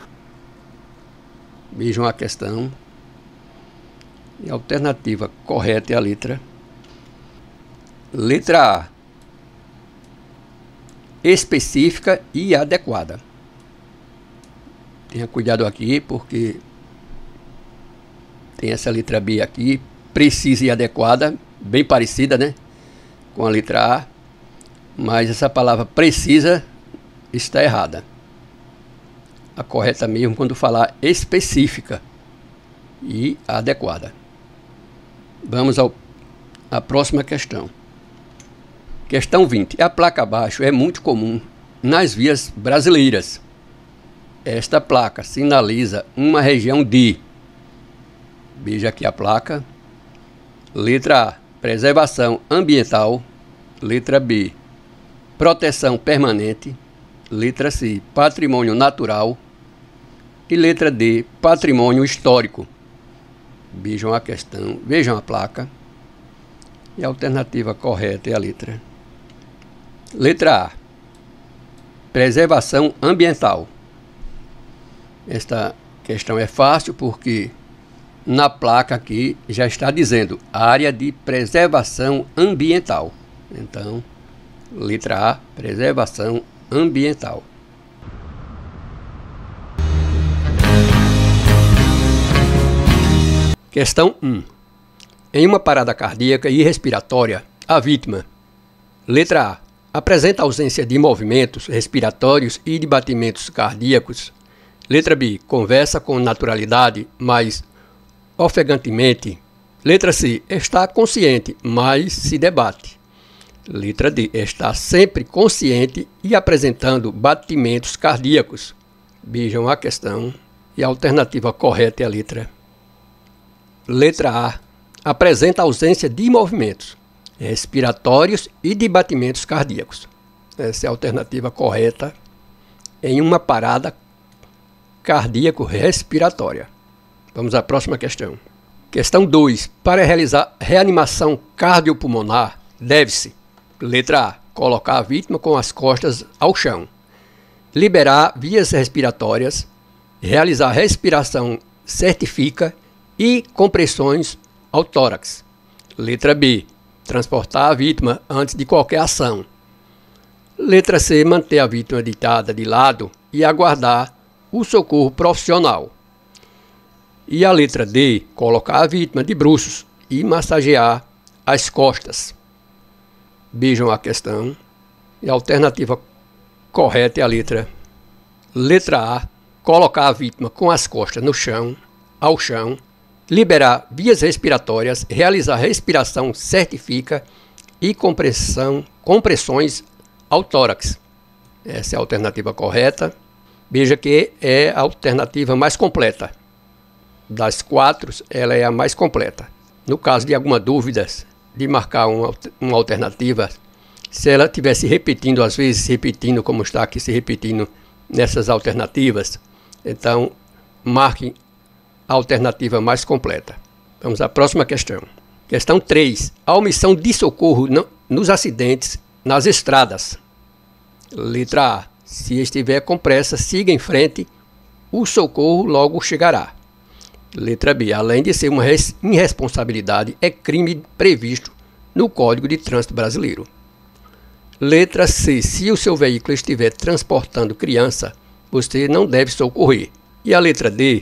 Vejam a questão. E a alternativa correta é a letra A. específica e adequada. Tenha cuidado aqui, porque tem essa letra B aqui, precisa e adequada, bem parecida, né, com a letra A, mas essa palavra precisa está errada. A correta mesmo quando falar específica e adequada. Vamos à próxima questão. Questão 20. A placa abaixo é muito comum nas vias brasileiras. Esta placa sinaliza uma região de... Veja aqui a placa. Letra A, preservação ambiental. Letra B, proteção permanente. Letra C, patrimônio natural. E letra D, patrimônio histórico. Vejam a questão, vejam a placa. E a alternativa correta é a letra A, preservação ambiental. Esta questão é fácil porque na placa aqui já está dizendo área de preservação ambiental. Então, letra A, preservação ambiental. Questão 1. Em uma parada cardíaca e respiratória, a vítima, letra A, apresenta ausência de movimentos respiratórios e de batimentos cardíacos. Letra B, conversa com naturalidade, mas ofegantemente. Letra C, está consciente, mas se debate. Letra D, está sempre consciente e apresentando batimentos cardíacos. Vejam a questão e a alternativa correta é a letra A, apresenta ausência de movimentos respiratórios e de batimentos cardíacos. Essa é a alternativa correta em uma parada cardíaco-respiratória. Vamos à próxima questão. Questão 2. Para realizar reanimação cardiopulmonar, deve-se: letra A, colocar a vítima com as costas ao chão, liberar vias respiratórias, realizar respiração certifica e compressões ao tórax. Letra B, transportar a vítima antes de qualquer ação. Letra C, manter a vítima deitada de lado e aguardar o socorro profissional. E a letra D, colocar a vítima de bruços e massagear as costas. Vejam a questão. E a alternativa correta é a letra A, colocar a vítima com as costas no chão, ao chão, liberar vias respiratórias, realizar respiração certifica e compressões ao tórax. Essa é a alternativa correta. Veja que é a alternativa mais completa. Das 4, ela é a mais completa. No caso de alguma dúvida de marcar uma alternativa, se ela estivesse repetindo, às vezes repetindo como está aqui se repetindo nessas alternativas, então marque a alternativa mais completa. Vamos à próxima questão. Questão 3. A omissão de socorro nos acidentes nas estradas. Letra A. Se estiver com pressa, siga em frente, o socorro logo chegará. Letra B. Além de ser uma irresponsabilidade, é crime previsto no Código de Trânsito Brasileiro. Letra C. Se o seu veículo estiver transportando criança, você não deve socorrer. E a letra D.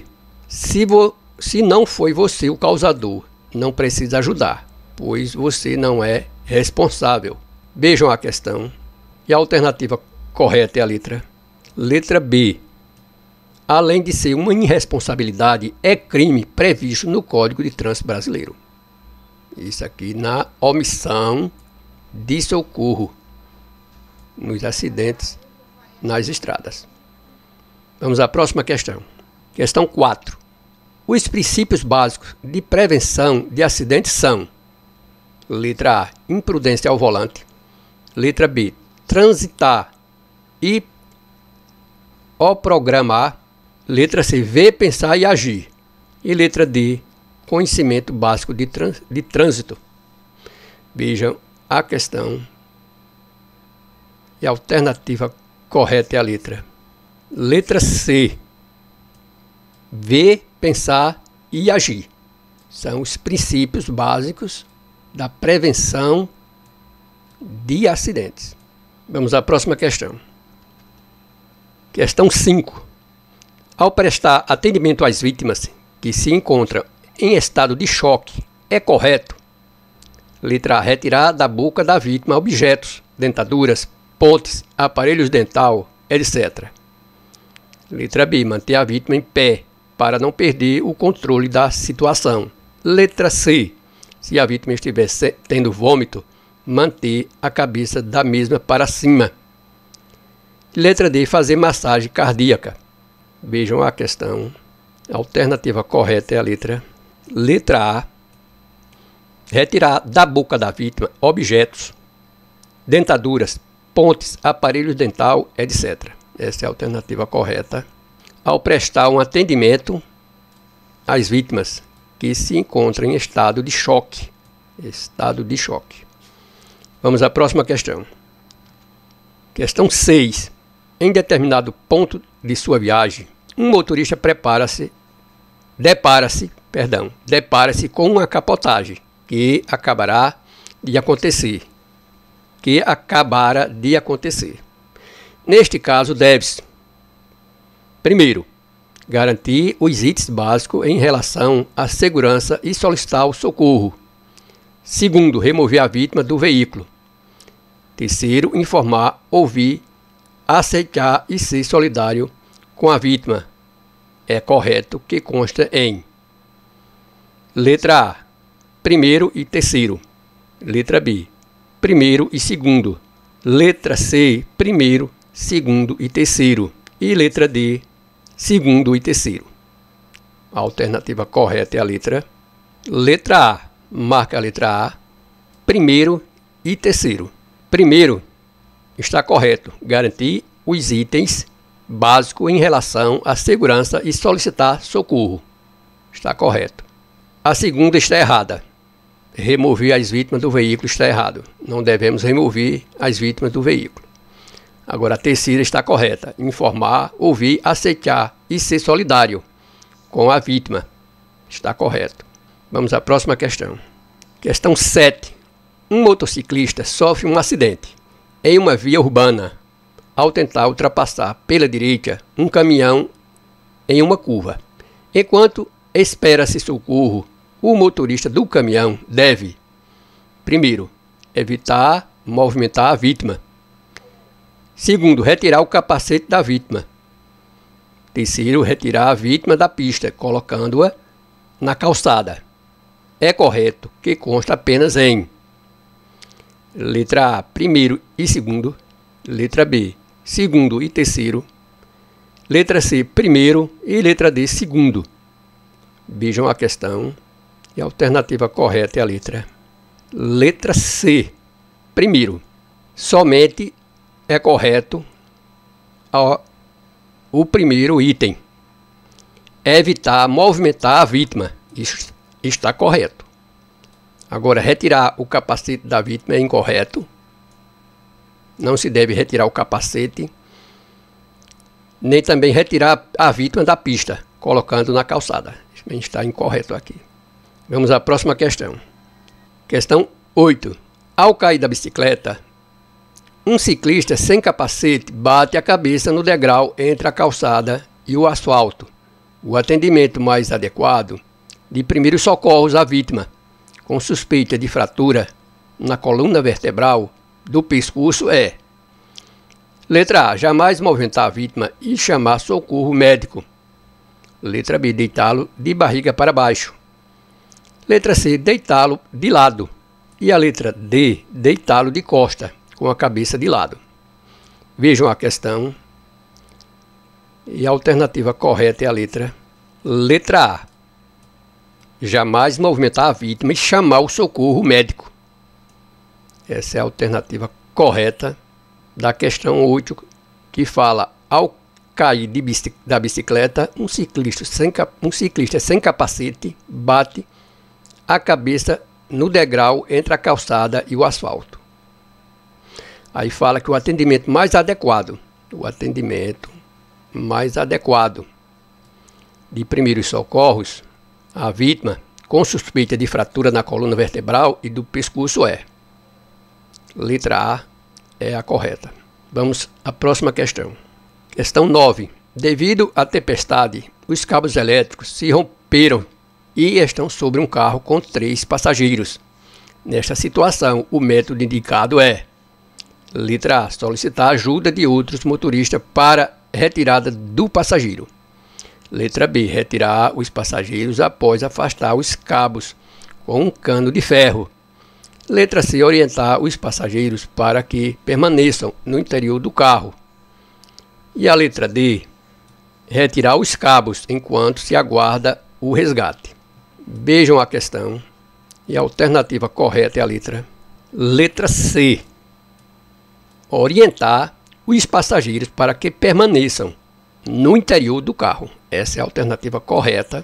Se não foi você o causador, não precisa ajudar, pois você não é responsável. Vejam a questão. E a alternativa correta é a letra B. Além de ser uma irresponsabilidade, é crime previsto no Código de Trânsito Brasileiro. Isso aqui na omissão de socorro nos acidentes nas estradas. Vamos à próxima questão. Questão 4. Os princípios básicos de prevenção de acidentes são: letra A, imprudência ao volante. Letra B, transitar e programar. Letra C, ver, pensar e agir. E letra D, conhecimento básico de trânsito. Vejam a questão. E a alternativa correta é a letra C. Ver, pensar e agir. São os princípios básicos da prevenção de acidentes. Vamos à próxima questão. Questão 5. Ao prestar atendimento às vítimas que se encontram em estado de choque, é correto: letra A, retirar da boca da vítima objetos, dentaduras, pontes, aparelhos dental, etc. Letra B, manter a vítima em pé para não perder o controle da situação. Letra C, se a vítima estiver tendo vômito, manter a cabeça da mesma para cima. Letra D, fazer massagem cardíaca. Vejam a questão. A alternativa correta é a letra A, retirar da boca da vítima objetos, dentaduras, pontes, aparelhos dental, etc. Essa é a alternativa correta. Ao prestar um atendimento às vítimas que se encontram em estado de choque. Estado de choque. Vamos à próxima questão. Questão 6. Em determinado ponto de sua viagem, um motorista depara-se com uma capotagem que acabara de acontecer. Neste caso, deve-se: primeiro, garantir os itens básicos em relação à segurança e solicitar o socorro. Segundo, remover a vítima do veículo. Terceiro, informar, ouvir, aceitar e ser solidário com a vítima. É correto que consta em letra A, primeiro e terceiro. Letra B, primeiro e segundo. Letra C, primeiro, segundo e terceiro. E letra D, segundo e terceiro. A alternativa correta é a letra A. Marca a letra A, primeiro e terceiro. Primeiro, está correto: garantir os itens básicos em relação à segurança e solicitar socorro. Está correto. A segunda está errada: remover as vítimas do veículo está errado. Não devemos remover as vítimas do veículo. Agora a terceira está correta: informar, ouvir, aceitar e ser solidário com a vítima. Está correto. Vamos à próxima questão. Questão 7. Um motociclista sofre um acidente em uma via urbana ao tentar ultrapassar pela direita um caminhão em uma curva. Enquanto espera-se socorro, o motorista do caminhão deve: primeiro, evitar movimentar a vítima. Segundo, retirar o capacete da vítima. Terceiro, retirar a vítima da pista, colocando-a na calçada. É correto que consta apenas em letra A, primeiro e segundo. Letra B, segundo e terceiro. Letra C, primeiro. E letra D, segundo. Vejam a questão. E a alternativa correta é a letra C, primeiro. Somente é correto o primeiro item: evitar movimentar a vítima. Isso está correto. Agora, retirar o capacete da vítima é incorreto. Não se deve retirar o capacete, nem também retirar a vítima da pista, colocando na calçada. Isso está incorreto aqui. Vamos à próxima questão. Questão 8. Ao cair da bicicleta, um ciclista sem capacete bate a cabeça no degrau entre a calçada e o asfalto. O atendimento mais adequado de primeiros socorros à vítima com suspeita de fratura na coluna vertebral do pescoço é: letra A, jamais movimentar a vítima e chamar socorro médico. Letra B, deitá-lo de barriga para baixo. Letra C, deitá-lo de lado. E a letra D, deitá-lo de costa, com a cabeça de lado. Vejam a questão. E a alternativa correta é a letra A. Jamais movimentar a vítima e chamar o socorro médico. Essa é a alternativa correta da questão 8, que fala: ao cair da bicicleta, um ciclista sem capacete bate a cabeça no degrau entre a calçada e o asfalto. Aí fala que o atendimento mais adequado de primeiros socorros à vítima com suspeita de fratura na coluna vertebral e do pescoço é: letra A, é a correta. Vamos à próxima questão. Questão 9. Devido à tempestade, os cabos elétricos se romperam e estão sobre um carro com 3 passageiros. Nesta situação, o método indicado é: letra A, solicitar ajuda de outros motoristas para retirada do passageiro. Letra B, retirar os passageiros após afastar os cabos com um cano de ferro. Letra C, orientar os passageiros para que permaneçam no interior do carro. E a letra D, retirar os cabos enquanto se aguarda o resgate. Vejam a questão. E a alternativa correta é a letra C, orientar os passageiros para que permaneçam no interior do carro. Essa é a alternativa correta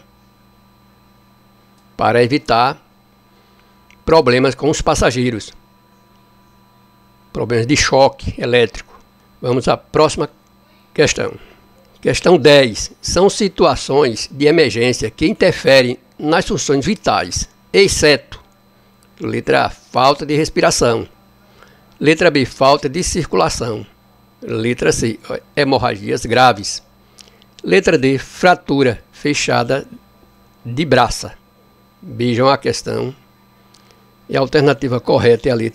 para evitar problemas com os passageiros, problemas de choque elétrico. Vamos à próxima questão. Questão 10. São situações de emergência que interferem nas funções vitais, exceto: letra A, falta de respiração. Letra B, falta de circulação. Letra C, hemorragias graves. Letra D, fratura fechada de braça. Vejam a questão. E a alternativa correta é a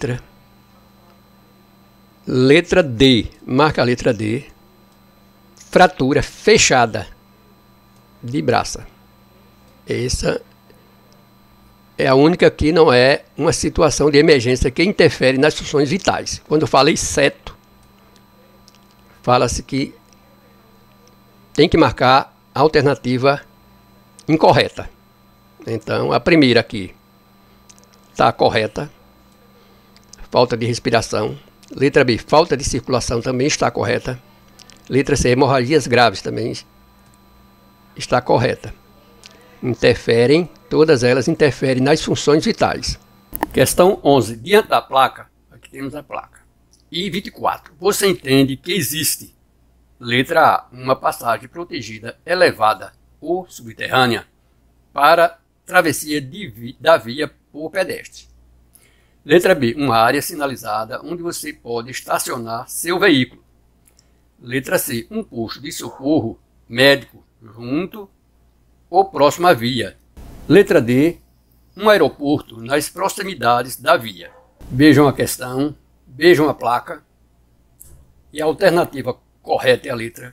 letra D. Marca a letra D. Fratura fechada de braça. Essa é a única que não é uma situação de emergência que interfere nas funções vitais. Quando eu falo exceto, fala-se que tem que marcar a alternativa incorreta. Então, a primeira aqui está correta. Falta de respiração. Letra B, falta de circulação, também está correta. Letra C, hemorragias graves, também está correta. Interferem, todas elas interferem nas funções vitais. Questão 11. Diante da placa, aqui temos a placa. I-24. Você entende que existe: letra A, uma passagem protegida elevada ou subterrânea para travessia da via por pedestre. Letra B, uma área sinalizada onde você pode estacionar seu veículo. Letra C, um posto de socorro médico junto ou próximo à via. Letra D, um aeroporto nas proximidades da via. Vejam a questão, vejam a placa. E a alternativa correta é a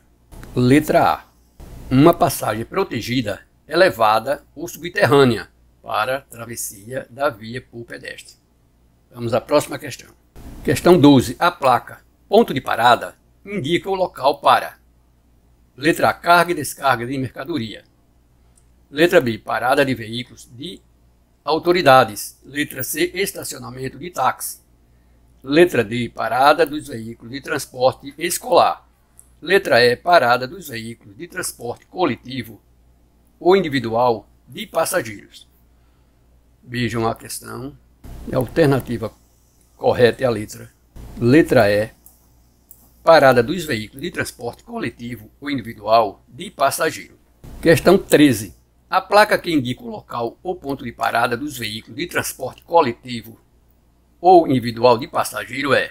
letra A. Uma passagem protegida, elevada ou subterrânea para travessia da via por pedestre. Vamos à próxima questão. Questão 12. A placa ponto de parada indica o local para: letra A, carga e descarga de mercadoria. Letra B, parada de veículos de autoridades. Letra C, estacionamento de táxi. Letra D, parada dos veículos de transporte escolar. Letra E, parada dos veículos de transporte coletivo ou individual de passageiros. Vejam a questão. E a alternativa correta é a letra E, parada dos veículos de transporte coletivo ou individual de passageiro. Questão 13. A placa que indica o local ou ponto de parada dos veículos de transporte coletivo ou individual de passageiro é: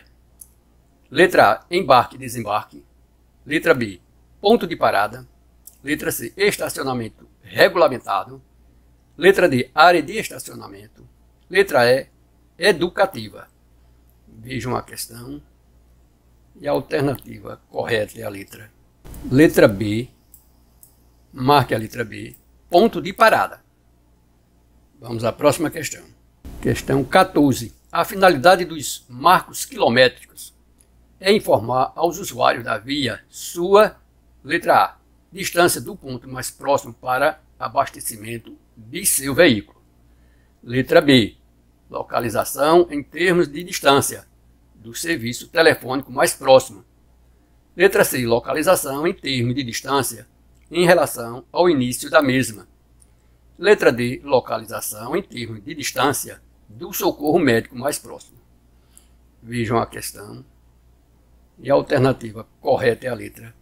letra A, embarque e desembarque. Letra B, ponto de parada. Letra C, estacionamento regulamentado. Letra D, área de estacionamento. Letra E, educativa. Vejam a questão. E a alternativa correta é a letra B. Marque a letra B. Ponto de parada. Vamos à próxima questão. Questão 14. A finalidade dos marcos quilométricos é informar aos usuários da via sua, letra A, distância do ponto mais próximo para abastecimento de seu veículo. Letra B, localização em termos de distância do serviço telefônico mais próximo. Letra C, localização em termos de distância em relação ao início da mesma. Letra D, localização em termos de distância do socorro médico mais próximo. Vejam a questão. E a alternativa correta é a letra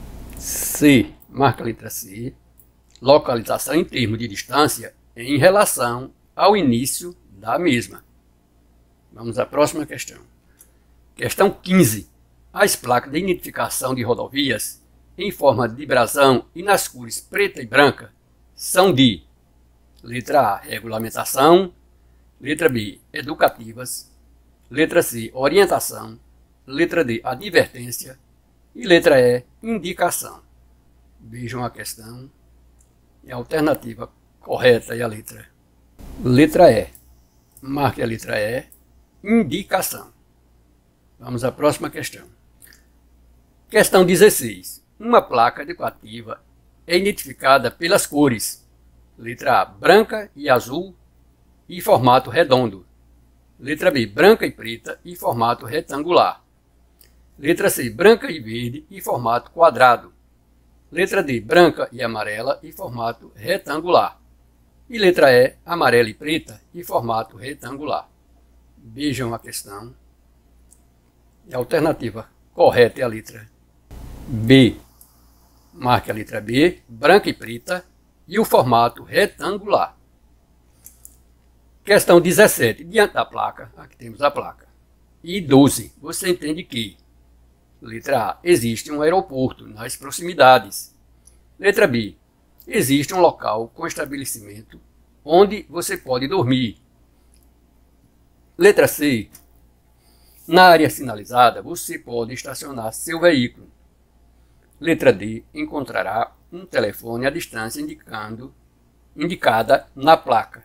C. Marca a letra C. Localização em termos de distância em relação ao início da mesma. Vamos à próxima questão. Questão 15. As placas de identificação de rodovias em forma de brasão e nas cores preta e branca são de: letra A, regulamentação, letra B, educativas, letra C, orientação, letra D, advertência e letra E, indicação. Vejam a questão e a alternativa correta é a letra E. Marque a letra E, indicação. Vamos à próxima questão. Questão 16. Uma placa educativa é identificada pelas cores: letra A, branca e azul e formato redondo. Letra B, branca e preta e formato retangular. Letra C, branca e verde e formato quadrado. Letra D, branca e amarela e formato retangular. E letra E, amarela e preta e formato retangular. Vejam a questão. E a alternativa correta é a letra B. Marque a letra B, branca e preta e o formato retangular. Questão 17. Diante da placa, aqui temos a placa. E 12. Você entende que: letra A, existe um aeroporto nas proximidades. Letra B, existe um local com estabelecimento onde você pode dormir. Letra C, na área sinalizada você pode estacionar seu veículo. Letra D, encontrará um telefone à distância indicada na placa.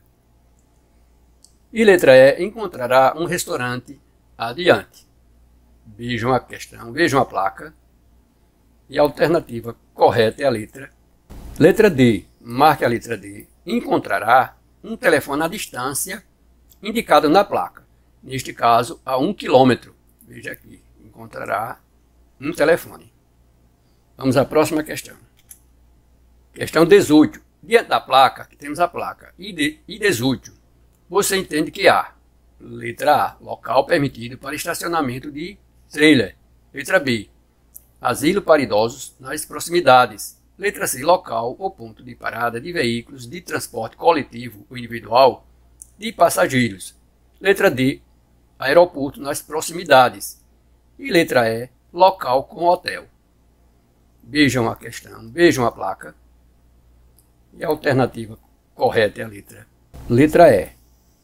E letra E, encontrará um restaurante adiante. Vejam a questão, vejam a placa. E a alternativa correta é a letra D. Marque a letra D. Encontrará um telefone à distância indicado na placa. Neste caso, a 1 km. Veja aqui, encontrará um telefone. Vamos à próxima questão. Questão 18. Diante da placa, aqui temos a placa I18. Você entende que há: letra A, local permitido para estacionamento de trailer. Letra B, asilo para idosos nas proximidades. Letra C, local ou ponto de parada de veículos de transporte coletivo ou individual de passageiros. Letra D, aeroporto nas proximidades. E letra E, local com hotel. Vejam a questão, vejam a placa. E a alternativa correta é a letra E.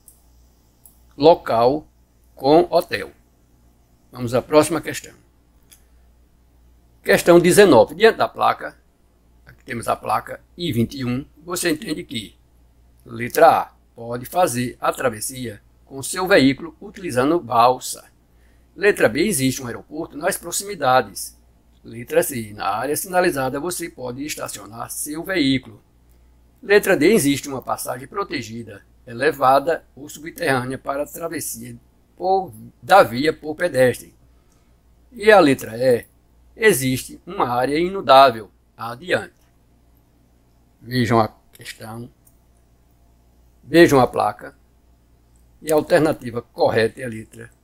Local com hotel. Vamos à próxima questão. Questão 19. Diante da placa, aqui temos a placa I21, você entende que: letra A, pode fazer a travessia com seu veículo utilizando balsa. Letra B, existe um aeroporto nas proximidades. Letra C, na área sinalizada você pode estacionar seu veículo. Letra D, existe uma passagem protegida, elevada ou subterrânea para a travessia da via por pedestre. E a letra E, existe uma área inudável adiante. Vejam a questão, vejam a placa, e a alternativa correta é a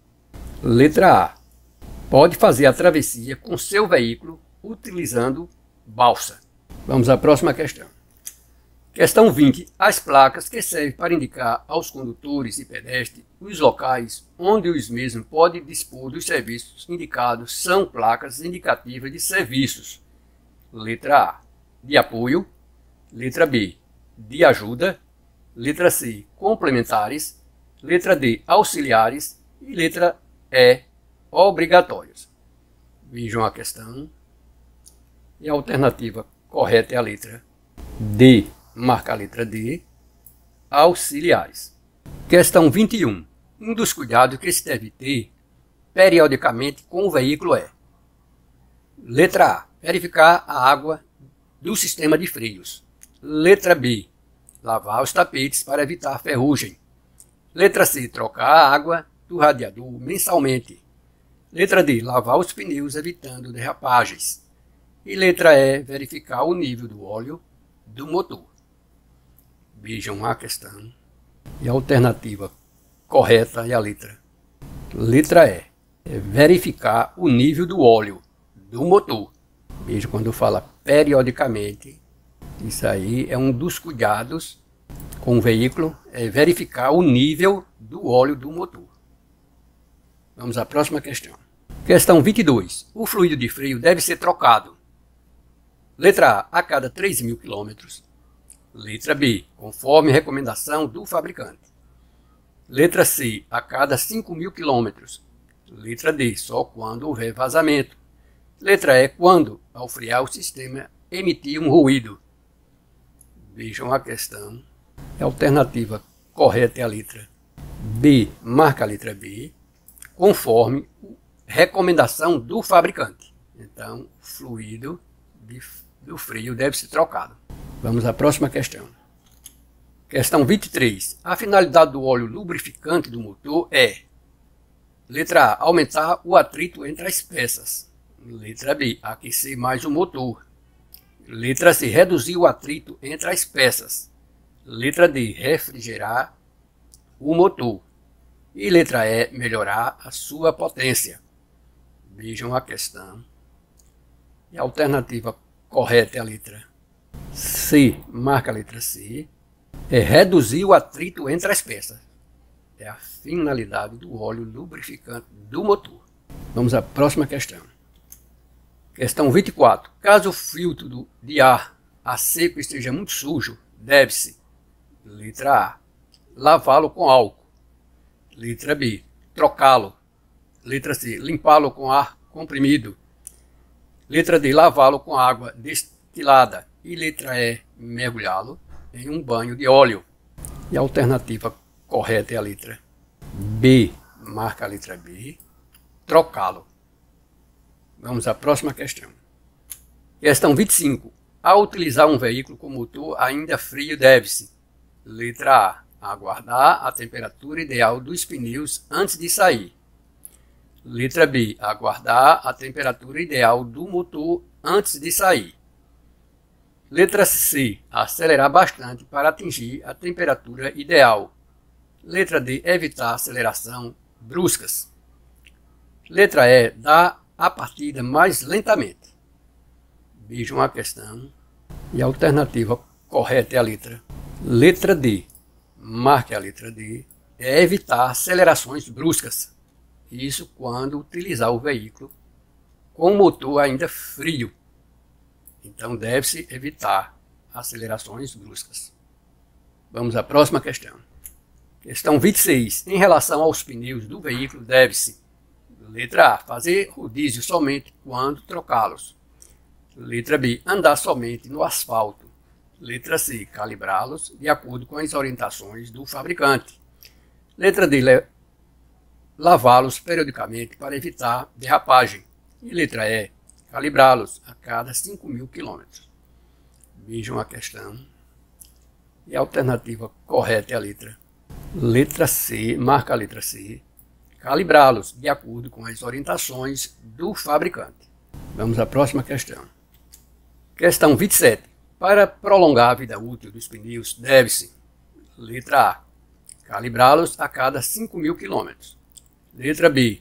letra A. Pode fazer a travessia com seu veículo utilizando balsa. Vamos à próxima questão. Questão 20. As placas que servem para indicar aos condutores e pedestres os locais onde os mesmos podem dispor dos serviços indicados são placas indicativas de serviços. Letra A, de apoio. Letra B, de ajuda. Letra C, complementares. Letra D, auxiliares. E letra E, obrigatórios. Vejam a questão. E a alternativa correta é a letra D. Marca a letra D, auxiliares. Questão 21. Um dos cuidados que se deve ter periodicamente com o veículo é: letra A, verificar a água do sistema de freios. Letra B, lavar os tapetes para evitar ferrugem. Letra C, trocar a água do radiador mensalmente. Letra D, lavar os pneus evitando derrapagens. E letra E, verificar o nível do óleo do motor. Vejam a questão. E a alternativa correta é a letra E. É verificar o nível do óleo do motor. Veja, quando fala periodicamente, isso aí é um dos cuidados com o veículo, é verificar o nível do óleo do motor. Vamos à próxima questão. Questão 22. O fluido de freio deve ser trocado. Letra A cada 3.000 km. Letra B, conforme recomendação do fabricante. Letra C, a cada 5.000 km. Letra D, só quando houver vazamento. Letra E, quando, ao frear o sistema, emitir um ruído. Vejam a questão. A alternativa correta é a letra B, marca a letra B, conforme recomendação do fabricante. Então, o fluido do freio deve ser trocado. Vamos à próxima questão. Questão 23. A finalidade do óleo lubrificante do motor é: letra A, aumentar o atrito entre as peças. Letra B, aquecer mais o motor. Letra C, reduzir o atrito entre as peças. Letra D, refrigerar o motor. E letra E, melhorar a sua potência. Vejam a questão. E a alternativa correta é a letra C, marca a letra C. É reduzir o atrito entre as peças. É a finalidade do óleo lubrificante do motor. Vamos à próxima questão. Questão 24. Caso o filtro de ar a seco esteja muito sujo, deve-se: letra A, lavá-lo com álcool. Letra B, trocá-lo. Letra C, limpá-lo com ar comprimido. Letra D, lavá-lo com água destilada. E letra E, mergulhá-lo em um banho de óleo. E a alternativa correta é a letra B, marca a letra B, trocá-lo. Vamos à próxima questão. Questão 25. Ao utilizar um veículo com motor ainda frio, deve-se: letra A, aguardar a temperatura ideal dos pneus antes de sair. Letra B, aguardar a temperatura ideal do motor antes de sair. Letra C, acelerar bastante para atingir a temperatura ideal. Letra D, evitar aceleração bruscas. Letra E, dar a partida mais lentamente. Vejam a questão. E a alternativa correta é a letra D. Marque a letra D. É evitar acelerações bruscas. Isso quando utilizar o veículo com o motor ainda frio. Então deve-se evitar acelerações bruscas. Vamos à próxima questão. Questão 26. Em relação aos pneus do veículo, deve-se: letra A, fazer rodízio somente quando trocá-los. Letra B, andar somente no asfalto. Letra C, calibrá-los de acordo com as orientações do fabricante. Letra D, lavá-los periodicamente para evitar derrapagem. E letra E, calibrá-los a cada 5.000 km. Vejam a questão. E a alternativa correta é a letra C, marca a letra C, calibrá-los de acordo com as orientações do fabricante. Vamos à próxima questão. Questão 27. Para prolongar a vida útil dos pneus, deve-se: letra A, calibrá-los a cada 5.000 km. Letra B,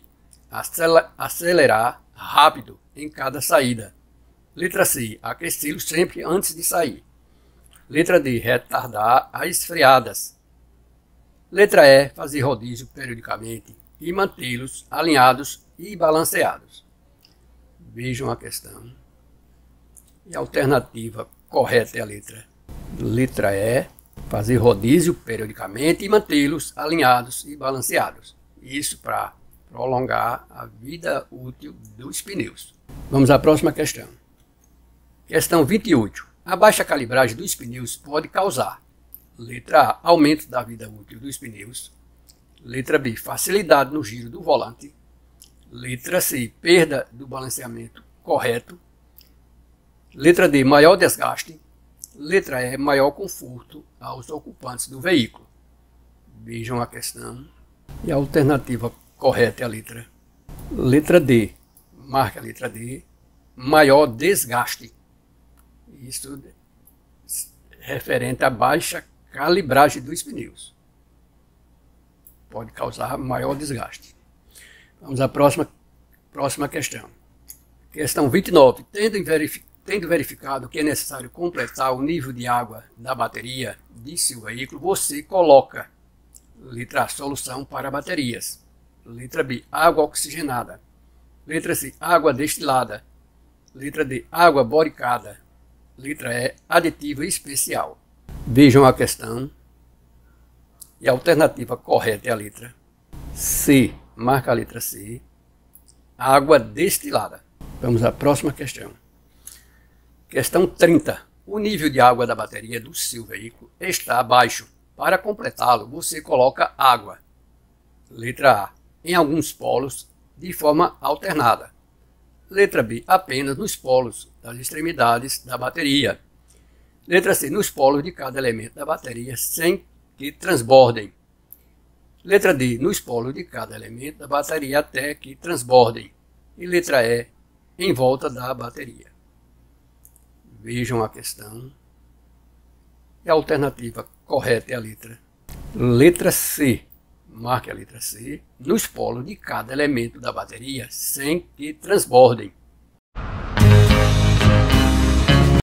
acelerar rápido em cada saída. Letra C, aquecê-los sempre antes de sair. Letra D, retardar as freadas. Letra E, fazer rodízio periodicamente e mantê-los alinhados e balanceados. Vejam a questão. E a alternativa correta é a letra E, fazer rodízio periodicamente e mantê-los alinhados e balanceados. Isso para prolongar a vida útil dos pneus. Vamos à próxima questão. Questão 28. A baixa calibragem dos pneus pode causar: letra A, aumento da vida útil dos pneus. Letra B, facilidade no giro do volante. Letra C, perda do balanceamento correto. Letra D, maior desgaste. Letra E, maior conforto aos ocupantes do veículo. Vejam a questão. E a alternativa correta é a letra D. Marca a letra D. Maior desgaste. Isso referente à baixa calibragem dos pneus. Pode causar maior desgaste. Vamos à próxima questão. Questão 29. Tendo verificado que é necessário completar o nível de água da bateria de seu veículo, você coloca: letra A, solução para baterias. Letra B, água oxigenada. Letra C, água destilada. Letra D, água boricada. Letra E, aditiva especial. Vejam a questão. E a alternativa correta é a letra C. Marca a letra C. Água destilada. Vamos à próxima questão. Questão 30. O nível de água da bateria do seu veículo está baixo. Para completá-lo, você coloca água. Letra A. Em alguns polos, de forma alternada. Letra B. Apenas nos polos das extremidades da bateria. Letra C. Nos polos de cada elemento da bateria, sem que transbordem. Letra D. Nos polos de cada elemento da bateria até que transbordem. E letra E. Em volta da bateria. Vejam a questão. E a alternativa correta é a letra C. Marque a letra C. Nos polos de cada elemento da bateria, sem que transbordem.